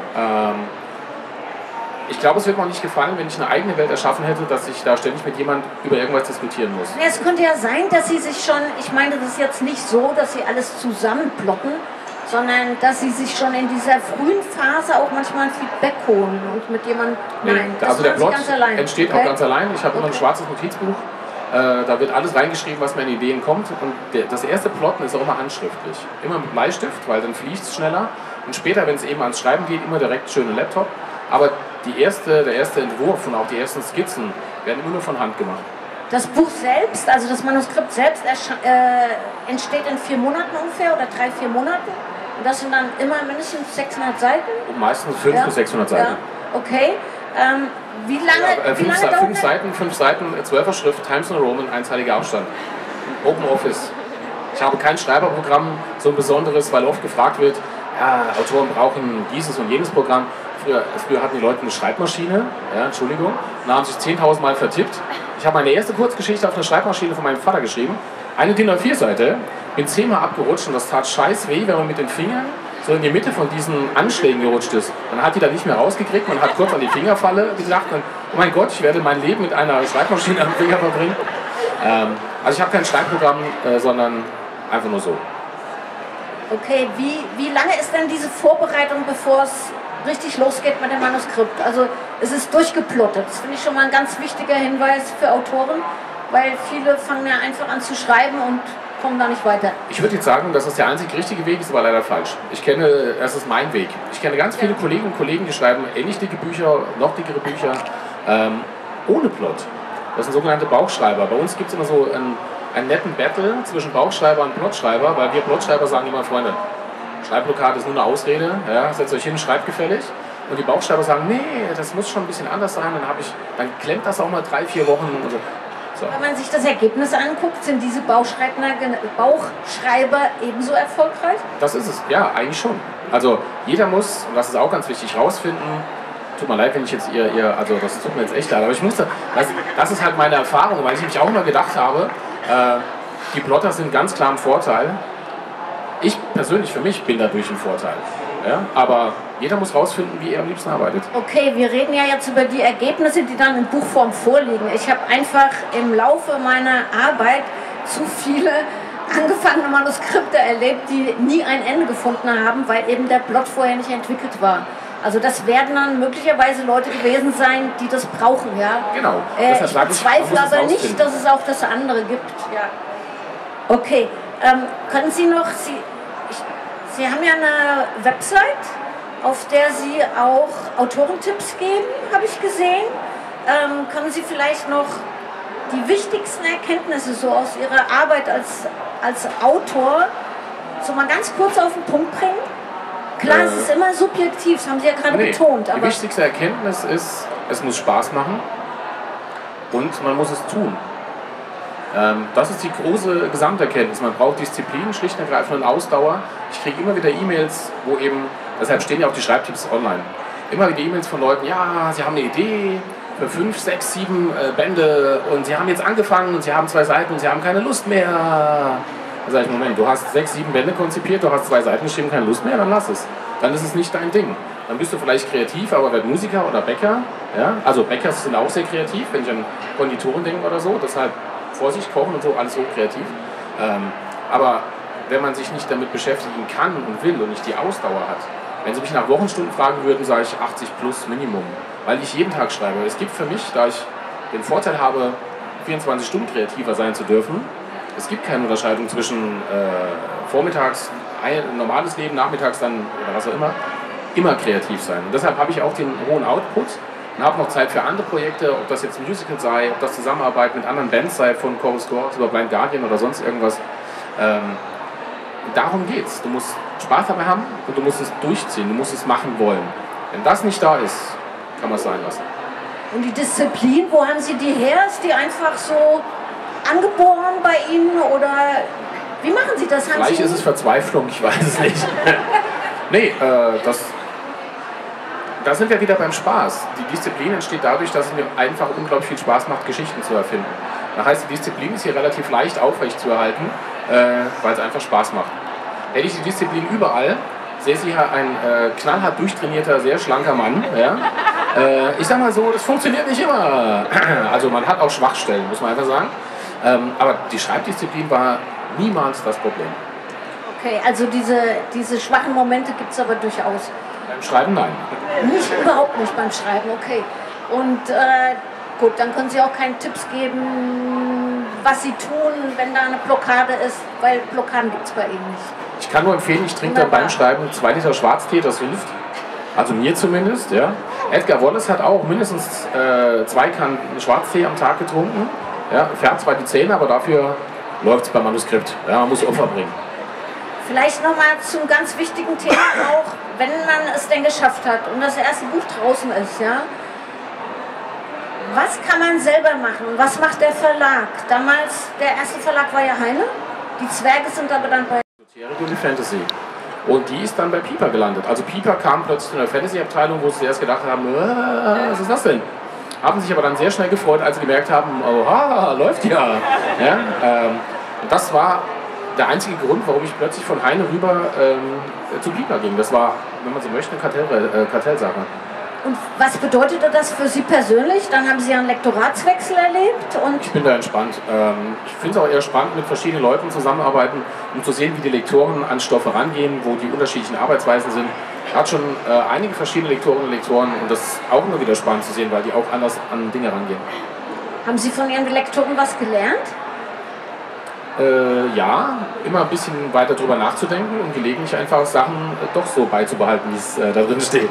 Ich glaube, es wird mir auch nicht gefallen, wenn ich eine eigene Welt erschaffen hätte, dass ich da ständig mit jemandem über irgendwas diskutieren muss. Ja, es könnte ja sein, dass Sie sich schon... Ich meine, das ist jetzt nicht so, dass Sie alles zusammenplotten, sondern dass Sie sich schon in dieser frühen Phase auch manchmal ein Feedback holen und mit jemandem... Nein, das also der Plot ganz allein. Entsteht auch ganz allein. Ich habe immer ein schwarzes Notizbuch. Da wird alles reingeschrieben, was mir in Ideen kommt. Und das erste Plotten ist auch immer handschriftlich. Immer mit Bleistift, weil dann fließt es schneller. Und später, wenn es eben ans Schreiben geht, immer direkt schöne Laptop. Aber der erste Entwurf und auch die ersten Skizzen werden immer nur von Hand gemacht. Das Buch selbst, also das Manuskript selbst, entsteht in 4 Monaten ungefähr oder 3, 4 Monaten. Und das sind dann immer mindestens 600 Seiten? Und meistens 500 bis 600 Seiten. Ja. Okay. Wie lange, wie lange dauert 5 Seiten, 12er Schrift, Times New Roman, 1-heiliger Abstand. Open Office. Ich habe kein Schreiberprogramm, so ein besonderes, weil oft gefragt wird, ja, Autoren brauchen dieses und jenes Programm. Früher hatten die Leute eine Schreibmaschine, ja, Entschuldigung, und haben sich 10.000 Mal vertippt. Ich habe meine erste Kurzgeschichte auf einer Schreibmaschine von meinem Vater geschrieben, eine DIN A4-Seite, bin 10-mal abgerutscht und das tat scheiß weh, wenn man mit den Fingern so in die Mitte von diesen Anschlägen gerutscht ist. Man hat die dann nicht mehr rausgekriegt, man hat kurz an die Fingerfalle gedacht, und, oh mein Gott, ich werde mein Leben mit einer Schreibmaschine am Finger verbringen. Also ich habe kein Schreibprogramm, sondern einfach nur so. Okay, wie lange ist denn diese Vorbereitung, bevor es richtig losgeht mit dem Manuskript? Also es ist durchgeplottet. Das finde ich schon mal ein ganz wichtiger Hinweis für Autoren, weil viele fangen ja einfach an zu schreiben und kommen da nicht weiter. Ich würde jetzt sagen, dass das der einzig richtige Weg ist, aber leider falsch. Das ist mein Weg. Ich kenne ganz viele Kolleginnen und Kollegen, die schreiben ähnlich dicke Bücher, noch dickere Bücher, ohne Plot. Das sind sogenannte Bauchschreiber. Bei uns gibt es immer so einen netten Battle zwischen Bauchschreiber und Plotschreiber, weil wir Plotschreiber sagen immer, Freunde, Schreibblockade ist nur eine Ausrede, ja, setzt euch hin, schreibt gefällig. Und die Bauchschreiber sagen, nee, das muss schon ein bisschen anders sein, dann klemmt das auch mal 3, 4 Wochen. Und so. So. Wenn man sich das Ergebnis anguckt, sind diese Bauchschreiber ebenso erfolgreich? Das ist es, ja, eigentlich schon. Also jeder muss, und das ist auch ganz wichtig, rausfinden, tut mir leid, wenn ich jetzt also das tut mir jetzt echt leid, aber ich musste, das ist halt meine Erfahrung, weil ich mich auch immer gedacht habe, die Plotter sind ganz klar im Vorteil. Ich persönlich, für mich, bin dadurch im Vorteil. Ja? Aber jeder muss rausfinden, wie er am liebsten arbeitet. Okay, wir reden ja jetzt über die Ergebnisse, die dann in Buchform vorliegen. Ich habe einfach im Laufe meiner Arbeit zu viele angefangene Manuskripte erlebt, die nie ein Ende gefunden haben, weil eben der Plot vorher nicht entwickelt war. Also das werden dann möglicherweise Leute gewesen sein, die das brauchen, ja. Genau. Ich bezweifle aber nicht, dass es auch das andere gibt. Ja. Okay, können Sie noch... Sie haben ja eine Website, auf der Sie auch Autorentipps geben, habe ich gesehen. Können Sie vielleicht noch die wichtigsten Erkenntnisse so aus Ihrer Arbeit als Autor so mal ganz kurz auf den Punkt bringen? Klar, es ist immer subjektiv, das haben Sie ja gerade betont. Die wichtigste Erkenntnis ist, es muss Spaß machen und man muss es tun. Das ist die große Gesamterkenntnis. Man braucht Disziplin, schlicht und ergreifend und Ausdauer. Ich kriege immer wieder E-Mails, wo eben, deshalb stehen ja auch die Schreibtipps online, immer wieder E-Mails von Leuten, ja, sie haben eine Idee für 5, 6, 7 Bände und sie haben jetzt angefangen und sie haben 2 Seiten und sie haben keine Lust mehr. Da sage ich, Moment, du hast 6, 7 Bände konzipiert, du hast 2 Seiten geschrieben, keine Lust mehr, dann lass es. Dann ist es nicht dein Ding. Dann bist du vielleicht kreativ, aber werd Musiker oder Bäcker. Ja? Also Bäcker sind auch sehr kreativ, wenn ich an Konditoren denke oder so. Deshalb Vorsicht, kochen und so, alles so kreativ. Aber wenn man sich nicht damit beschäftigen kann und will und nicht die Ausdauer hat, wenn Sie mich nach Wochenstunden fragen würden, sage ich 80 plus Minimum. Weil ich jeden Tag schreibe. Es gibt für mich, da ich den Vorteil habe, 24 Stunden kreativer sein zu dürfen, es gibt keine Unterscheidung zwischen vormittags ein normales Leben, nachmittags dann oder was auch immer kreativ sein. Und deshalb habe ich auch den hohen Output und habe noch Zeit für andere Projekte, ob das jetzt Musical sei, ob das Zusammenarbeit mit anderen Bands sei, von Chorus Squad über Blind Guardian oder sonst irgendwas. Darum geht's. Du musst Spaß dabei haben und du musst es durchziehen, du musst es machen wollen. Wenn das nicht da ist, kann man es sein lassen. Und die Disziplin, wo haben Sie die her? Ist die einfach so angeboren bei Ihnen oder wie machen Sie das? Vielleicht ist es Verzweiflung, ich weiß es nicht. Nee, da sind wir wieder beim Spaß. Die Disziplin entsteht dadurch, dass es mir einfach unglaublich viel Spaß macht, Geschichten zu erfinden. Das heißt, die Disziplin ist hier relativ leicht aufrecht zu erhalten, weil es einfach Spaß macht. Hätte ich die Disziplin überall, sähe sie hier ein knallhart durchtrainierter, sehr schlanker Mann. Ja? Ich sag mal so, das funktioniert nicht immer. Also man hat auch Schwachstellen, muss man einfach sagen. Aber die Schreibdisziplin war niemals das Problem. Okay, also diese schwachen Momente gibt es aber durchaus. Beim Schreiben nein. Überhaupt nicht beim Schreiben, okay. Und gut, dann können Sie auch keine Tipps geben, was Sie tun, wenn da eine Blockade ist, weil Blockaden gibt es bei Ihnen nicht. Ich kann nur empfehlen, ich trinke dann beim Schreiben 2 Liter Schwarztee, das hilft. Also mir zumindest, ja. Edgar Wallace hat auch mindestens 2 Kannen Schwarztee am Tag getrunken. Ja, färbt zwar die Zähne, aber dafür läuft es beim Manuskript. Ja, man muss Opfer bringen. Vielleicht nochmal zum ganz wichtigen Thema auch, wenn man es denn geschafft hat und das erste Buch draußen ist, ja. Was kann man selber machen? Was macht der Verlag? Damals, der erste Verlag war ja Heine. Die Zwerge sind aber dann bei Die Fantasy. Und die ist dann bei Piper gelandet. Also Piper kam plötzlich in der Fantasy-Abteilung, wo sie erst gedacht haben, was ist das denn? Haben sich aber dann sehr schnell gefreut, als sie gemerkt haben, oha, läuft ja. Ja, und das war der einzige Grund, warum ich plötzlich von Heine rüber zu Piper ging. Das war, wenn man so möchte, eine Kartellsache. Und was bedeutete das für Sie persönlich? Dann haben Sie einen Lektoratswechsel erlebt? Und ich bin da entspannt. Ich finde es auch eher spannend, mit verschiedenen Leuten zusammenarbeiten, um zu sehen, wie die Lektoren an Stoffe rangehen, wo die unterschiedlichen Arbeitsweisen sind. Ich hatte schon einige verschiedene Lektorinnen und Lektoren und das ist auch immer wieder spannend zu sehen, weil die auch anders an Dinge rangehen. Haben Sie von Ihren Lektoren was gelernt? Ja, immer ein bisschen weiter drüber nachzudenken und gelegentlich einfach Sachen doch so beizubehalten, wie es da drin steht.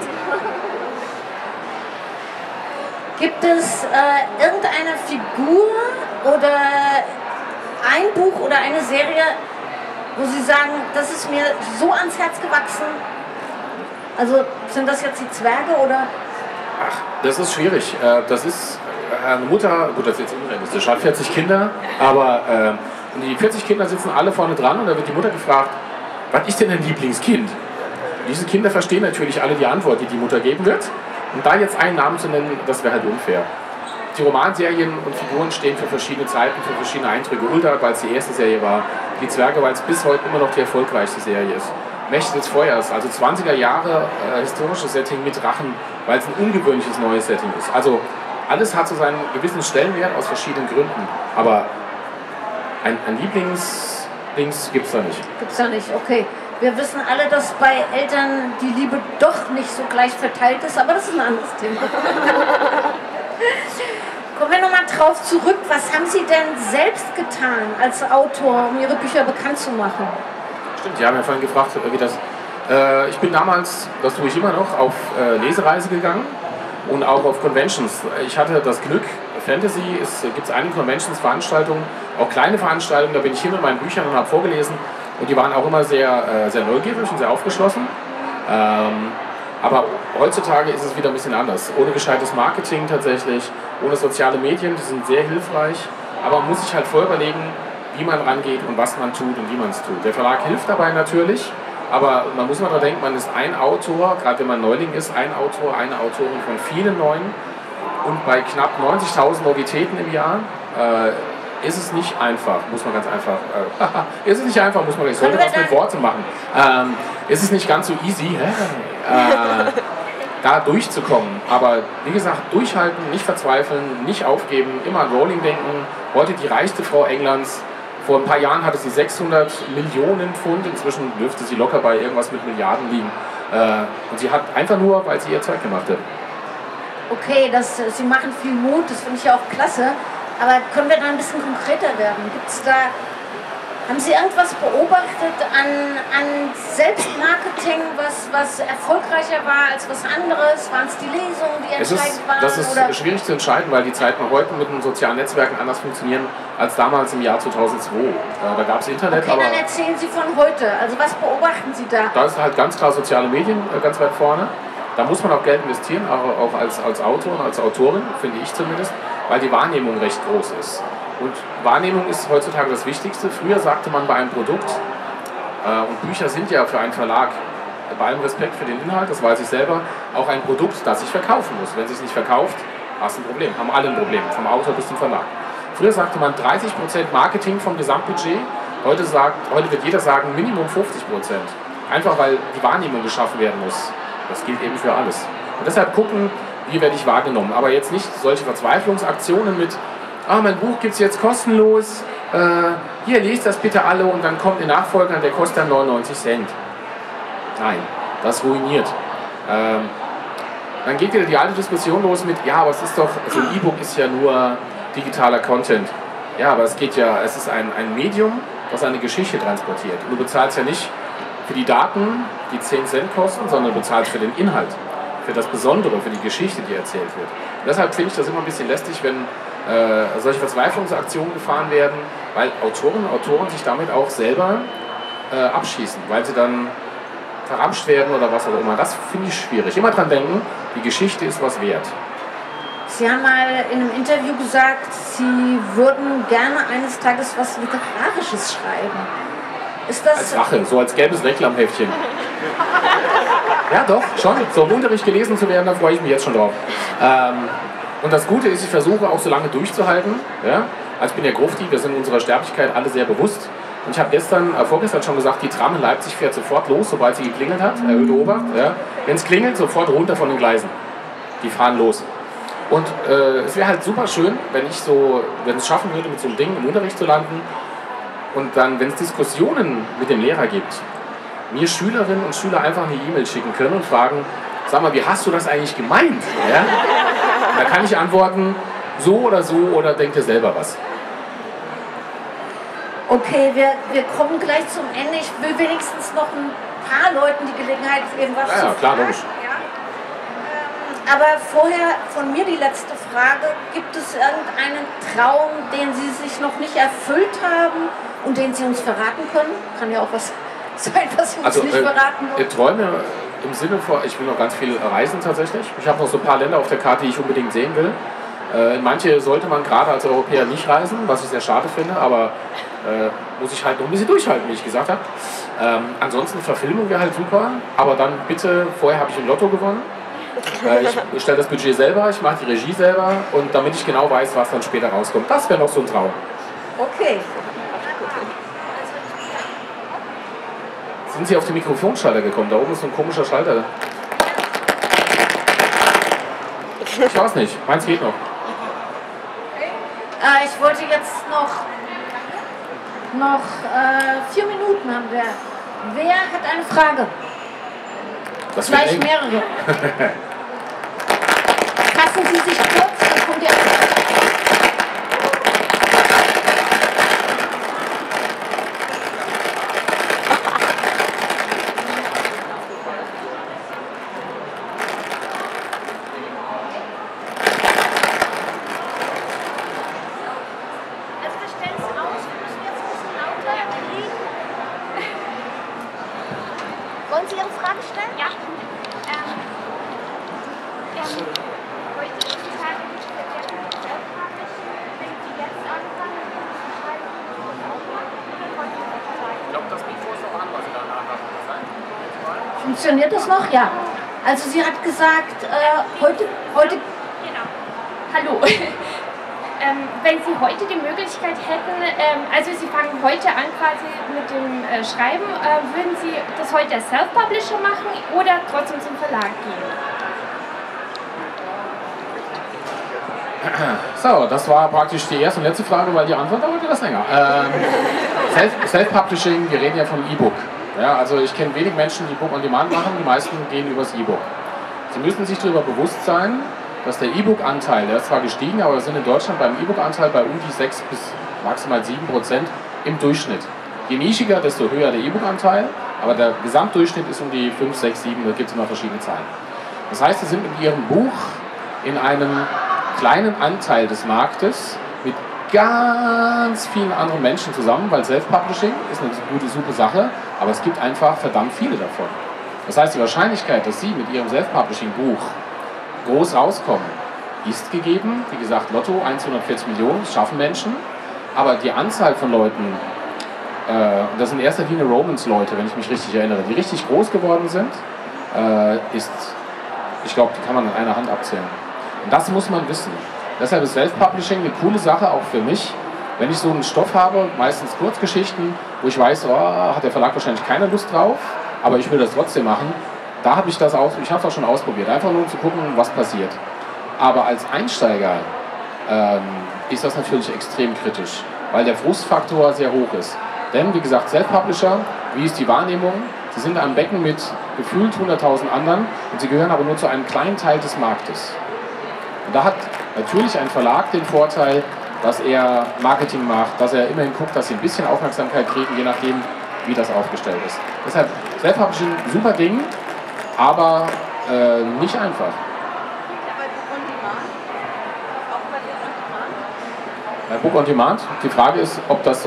Gibt es irgendeine Figur oder ein Buch oder eine Serie, wo Sie sagen, das ist mir so ans Herz gewachsen? Also sind das jetzt die Zwerge oder? Ach, das ist schwierig. Das ist eine Mutter, gut, das ist jetzt unrealistisch, hat 40 Kinder, aber die 40 Kinder sitzen alle vorne dran und da wird die Mutter gefragt, was ist denn dein Lieblingskind? Diese Kinder verstehen natürlich alle die Antwort, die die Mutter geben wird. Und da jetzt einen Namen zu nennen, das wäre halt unfair. Die Romanserien und Figuren stehen für verschiedene Zeiten, für verschiedene Eindrücke. Ulda, weil es die erste Serie war. Die Zwerge, weil es bis heute immer noch die erfolgreichste Serie ist. Mächte des Feuers, also 20er Jahre historisches Setting mit Drachen, weil es ein ungewöhnliches neues Setting ist. Also alles hat so seinen gewissen Stellenwert aus verschiedenen Gründen. Aber ein Lieblings-Dings gibt es da nicht. Gibt es da nicht, okay. Wir wissen alle, dass bei Eltern die Liebe doch nicht so gleich verteilt ist, aber das ist ein anderes Thema. Kommen wir nochmal drauf zurück. Was haben Sie denn selbst getan als Autor, um Ihre Bücher bekannt zu machen? Stimmt, Sie haben ja vorhin gefragt, wie das... ich bin damals, das tue ich immer noch, auf Lesereise gegangen und auch auf Conventions. Ich hatte das Glück, Fantasy gibt es einige Conventions-Veranstaltungen, auch kleine Veranstaltungen, da bin ich hin mit meinen Büchern und habe vorgelesen und die waren auch immer sehr, sehr neugierig und sehr aufgeschlossen. Aber heutzutage ist es wieder ein bisschen anders. Ohne gescheites Marketing tatsächlich, ohne soziale Medien, die sind sehr hilfreich, aber man muss sich halt vorher überlegen, wie man rangeht und was man tut und wie man es tut. Der Verlag hilft dabei natürlich, aber man muss mal daran denken, man ist ein Autor, gerade wenn man Neuling ist, ein Autor, eine Autorin von vielen Neuen. Und bei knapp 90.000 Novitäten im Jahr ist es nicht einfach, muss man ganz einfach, ist es nicht einfach, muss man, ich sollte was mit Worten machen, ist es nicht ganz so easy, da durchzukommen. Aber wie gesagt, durchhalten, nicht verzweifeln, nicht aufgeben, immer an Rowling denken. Heute die reichste Frau Englands. Vor ein paar Jahren hatte sie 600 Millionen Pfund, inzwischen dürfte sie locker bei irgendwas mit Milliarden liegen. Und sie hat einfach nur, weil sie ihr Zeug gemacht hat. Okay, Sie machen viel Mut, das finde ich ja auch klasse. Aber können wir da ein bisschen konkreter werden? Haben Sie irgendwas beobachtet an Selbstmarketing, was erfolgreicher war als was anderes? Waren es die Lesungen, die entscheidend waren? Das ist schwierig zu entscheiden, weil die Zeiten heute mit den sozialen Netzwerken anders funktionieren als damals im Jahr 2002. Da gab es Internet. Okay, dann erzählen Sie von heute. Also was beobachten Sie da? Da ist halt ganz klar soziale Medien ganz weit vorne. Da muss man auch Geld investieren, auch als Autor und als Autorin, finde ich zumindest, weil die Wahrnehmung recht groß ist. Und Wahrnehmung ist heutzutage das Wichtigste. Früher sagte man bei einem Produkt, und Bücher sind ja für einen Verlag, bei allem Respekt für den Inhalt, das weiß ich selber, auch ein Produkt, das sich verkaufen muss. Wenn es sich nicht verkauft, hast du ein Problem, haben alle ein Problem, vom Autor bis zum Verlag. Früher sagte man 30% Marketing vom Gesamtbudget, heute wird jeder sagen Minimum 50%. Einfach weil die Wahrnehmung geschaffen werden muss. Das gilt eben für alles. Und deshalb gucken, wie werde ich wahrgenommen. Aber jetzt nicht solche Verzweiflungsaktionen mit, mein Buch gibt es jetzt kostenlos, hier, lest das bitte alle und dann kommt ein Nachfolger, der kostet dann 99 Cent. Nein, das ruiniert. Dann geht wieder die alte Diskussion los mit, ja, aber es ist doch, so ein E-Book ist ja nur digitaler Content. Ja, aber es ist ein Medium, das eine Geschichte transportiert. Und du bezahlst ja nicht für die Daten, die 10 Cent kosten, sondern du bezahlst für den Inhalt, für das Besondere, für die Geschichte, die erzählt wird. Und deshalb finde ich das immer ein bisschen lästig, wenn solche Verzweiflungsaktionen gefahren werden, weil Autorinnen und Autoren sich damit auch selber abschießen, weil sie dann verramscht werden oder was auch immer. Das finde ich schwierig. Immer dran denken, die Geschichte ist was wert. Sie haben mal in einem Interview gesagt, Sie würden gerne eines Tages was Literarisches schreiben. Ist das als Rache, so als gelbes Reklamheftchen. Ja doch, schon. So im Unterricht gelesen zu werden, da freue ich mich jetzt schon drauf. Und das Gute ist, ich versuche auch so lange durchzuhalten. Ja? Also ich bin ja Grufti, wir sind unserer Sterblichkeit alle sehr bewusst. Und ich habe vorgestern schon gesagt, die Tram in Leipzig fährt sofort los, sobald sie geklingelt hat. Erhöhte Obacht. Ja? Wenn es klingelt, sofort runter von den Gleisen. Die fahren los. Und es wäre halt super schön, wenn es schaffen würde, mit so einem Ding im Unterricht zu landen. Und dann, wenn es Diskussionen mit dem Lehrer gibt, mir Schülerinnen und Schüler einfach eine E-Mail schicken können und fragen, sag mal, wie hast du das eigentlich gemeint? Ja? Da kann ich antworten, so oder denkt ihr selber was? Okay, wir kommen gleich zum Ende. Ich will wenigstens noch ein paar Leuten die Gelegenheit geben, was zu fragen. Klar, logisch. Aber vorher von mir die letzte Frage. Gibt es irgendeinen Traum, den Sie sich noch nicht erfüllt haben und den Sie uns verraten können? Kann ja auch was sein, was Sie uns nicht verraten wollen. Träume im Sinne von, ich will noch ganz viel reisen tatsächlich. Ich habe noch so ein paar Länder auf der Karte, die ich unbedingt sehen will. In manche sollte man gerade als Europäer nicht reisen, was ich sehr schade finde, aber muss ich halt noch ein bisschen durchhalten, wie ich gesagt habe. Ansonsten Verfilmung wäre halt super, aber dann bitte, vorher habe ich im Lotto gewonnen. Ich stelle das Budget selber, ich mache die Regie selber und damit ich genau weiß, was dann später rauskommt. Das wäre noch so ein Traum. Okay. Sind Sie auf den Mikrofonschalter gekommen? Da oben ist so ein komischer Schalter. Ich weiß nicht, meins geht noch. Ich wollte jetzt noch 4 Minuten haben wir. Wer hat eine Frage? Das Vielleicht mehrere. Fassen Sie sich kurz, dann kommt die Antwort. Funktioniert das noch? Ja. Also sie hat gesagt, heute... Genau. Hallo. Wenn Sie heute die Möglichkeit hätten, also Sie fangen heute an quasi mit dem Schreiben, würden Sie das heute als Self-Publisher machen oder trotzdem zum Verlag gehen? So, das war praktisch die erste und letzte Frage, weil die Antwort dauert etwas länger. Self-Publishing, wir reden ja vom E-Book. Ja, also ich kenne wenig Menschen, die Book on Demand machen, die meisten gehen übers E-Book. Sie müssen sich darüber bewusst sein, dass der E-Book-Anteil, der ist zwar gestiegen, aber wir sind in Deutschland beim E-Book-Anteil bei um die 6 bis maximal 7% im Durchschnitt. Je nischiger, desto höher der E-Book-Anteil, aber der Gesamtdurchschnitt ist um die 5, 6, 7, da gibt es immer verschiedene Zahlen. Das heißt, Sie sind mit Ihrem Buch in einem kleinen Anteil des Marktes mit ganz vielen anderen Menschen zusammen, weil Self-Publishing ist eine gute, super Sache, aber es gibt einfach verdammt viele davon. Das heißt, die Wahrscheinlichkeit, dass Sie mit Ihrem Self-Publishing-Buch groß rauskommen, ist gegeben. Wie gesagt, Lotto, 140 Millionen, das schaffen Menschen. Aber die Anzahl von Leuten, das sind in erster Linie Romance-Leute, wenn ich mich richtig erinnere, die richtig groß geworden sind, ist, ich glaube, die kann man an einer Hand abzählen. Und das muss man wissen. Deshalb ist Self-Publishing eine coole Sache, auch für mich. Wenn ich so einen Stoff habe, meistens Kurzgeschichten, wo ich weiß, oh, hat der Verlag wahrscheinlich keine Lust drauf, aber ich will das trotzdem machen, da habe ich das schon ausprobiert, einfach nur um zu gucken, was passiert. Aber als Einsteiger ist das natürlich extrem kritisch, weil der Frustfaktor sehr hoch ist. Denn, wie gesagt, Self-Publisher, wie ist die Wahrnehmung? Sie sind am Becken mit gefühlt 100.000 anderen und sie gehören aber nur zu einem kleinen Teil des Marktes. Und da hat natürlich ein Verlag den Vorteil, dass er Marketing macht, dass er immerhin guckt, dass sie ein bisschen Aufmerksamkeit kriegen, je nachdem, wie das aufgestellt ist. Deshalb, Self-Publishing, super Ding, aber nicht einfach. Bei Book on Demand? Die Frage ist, ob das...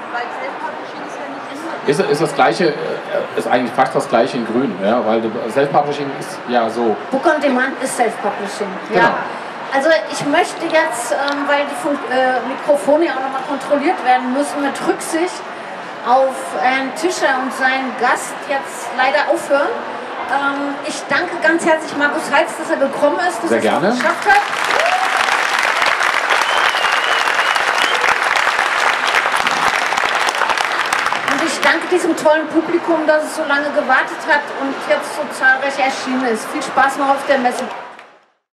Ist das Gleiche, ist eigentlich fast das Gleiche in Grün, ja? Weil Self-Publishing ist ja so... Book on Demand ist Self-Publishing, ja. Genau. Also ich möchte jetzt, weil die Mikrofone auch nochmal kontrolliert werden müssen, mit Rücksicht auf Herrn Tischer und seinen Gast jetzt leider aufhören. Ich danke ganz herzlich Markus Heitz, dass er gekommen ist, dass er es geschafft hat. Und ich danke diesem tollen Publikum, dass es so lange gewartet hat und jetzt so zahlreich erschienen ist. Viel Spaß noch auf der Messe.